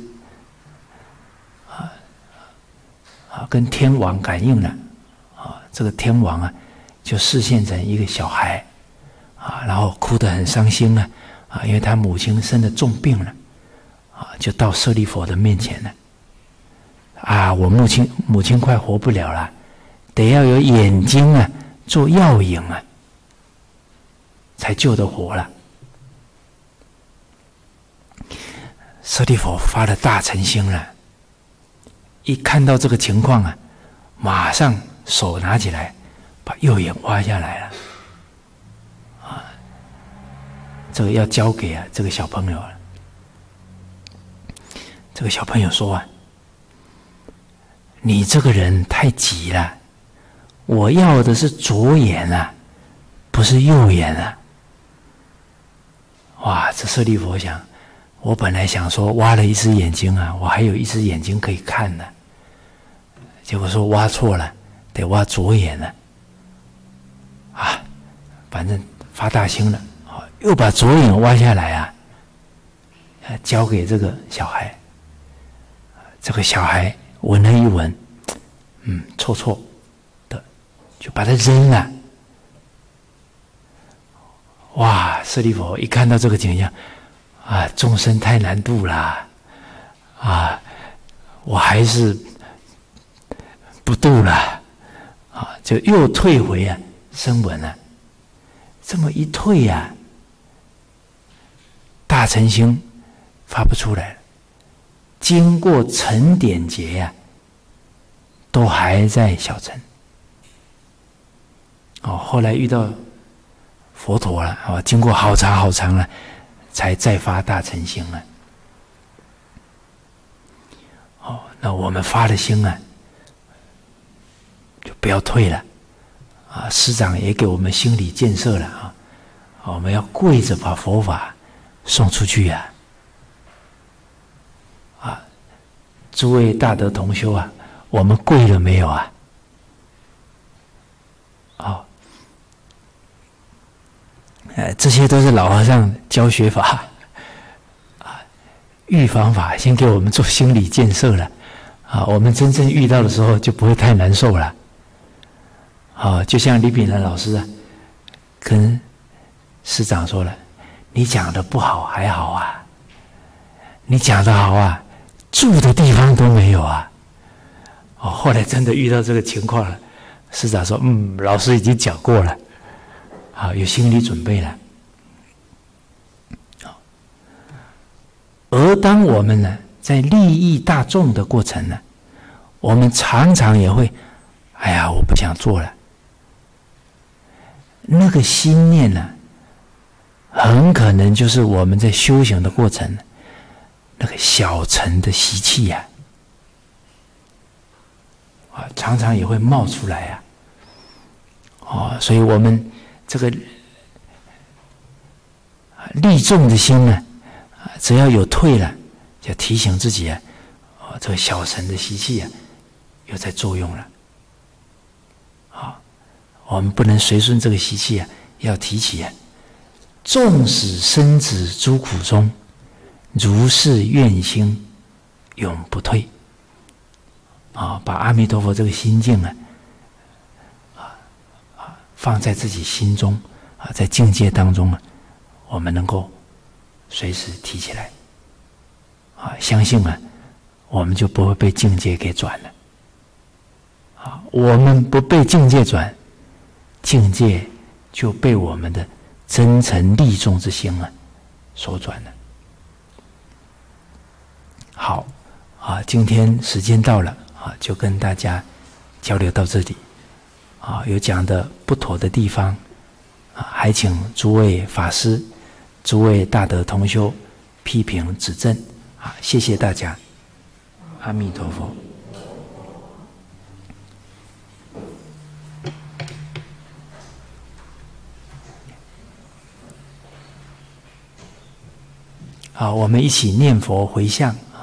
跟天王感应了这个天王就示现成一个小孩然后哭得很伤心因为他母亲生了重病了就到舍利佛的面前了我母亲快活不了了，得要有眼睛做药引才救得活了。舍利弗发了大乘心了，一看到这个情况马上手拿起来把右眼挖下来了这个要交给这个小朋友了。这个小朋友说你这个人太急了，我要的是左眼不是右眼哇，这舍利佛想，我本来想说挖了一只眼睛啊，我还有一只眼睛可以看呢，结果说挖错了，得挖左眼了。啊，反正发大心了，又把左眼挖下来啊，交给这个小孩。这个小孩闻了一闻，臭臭的，就把它扔了。哇，舍利弗一看到这个景象，啊，众生太难度了，啊，我还是不度了，啊，就又退回啊声闻了。这么一退啊，大乘心发不出来了。经过沉点劫呀，都还在小乘。后来遇到佛陀了，经过好长了，才再发大乘心了。那我们发了心啊，就不要退了。师长也给我们心理建设了啊，我们要跪着把佛法送出去呀。诸位大德同修啊，我们跪了没有啊？这些都是老和尚教学法预防法，先给我们做心理建设了我们真正遇到的时候就不会太难受了。就像李炳南老师啊，跟师长说了，你讲的不好还好啊，你讲的好啊，住的地方都没有啊。后来真的遇到这个情况了，师长说老师已经讲过了，有心理准备了。而当我们呢在利益大众的过程呢，我们常常也会哎呀我不想做了，那个心念呢很可能就是我们在修行的过程那个小乘的习气呀，常常也会冒出来呀。所以我们这个利众的心呢，只要有退了，就提醒自己这个小乘的习气又在作用了。我们不能随顺这个习气要提起纵使身子诸苦中，如是愿心永不退。把阿弥陀佛这个心境放在自己心中在境界当中我们能够随时提起来相信我们就不会被境界给转了。我们不被境界转，境界就被我们的真诚利众之心所转了。好今天时间到了就跟大家交流到这里有讲的不妥的地方还请诸位法师、诸位大德同修批评指正谢谢大家，阿弥陀佛。好，我们一起念佛回向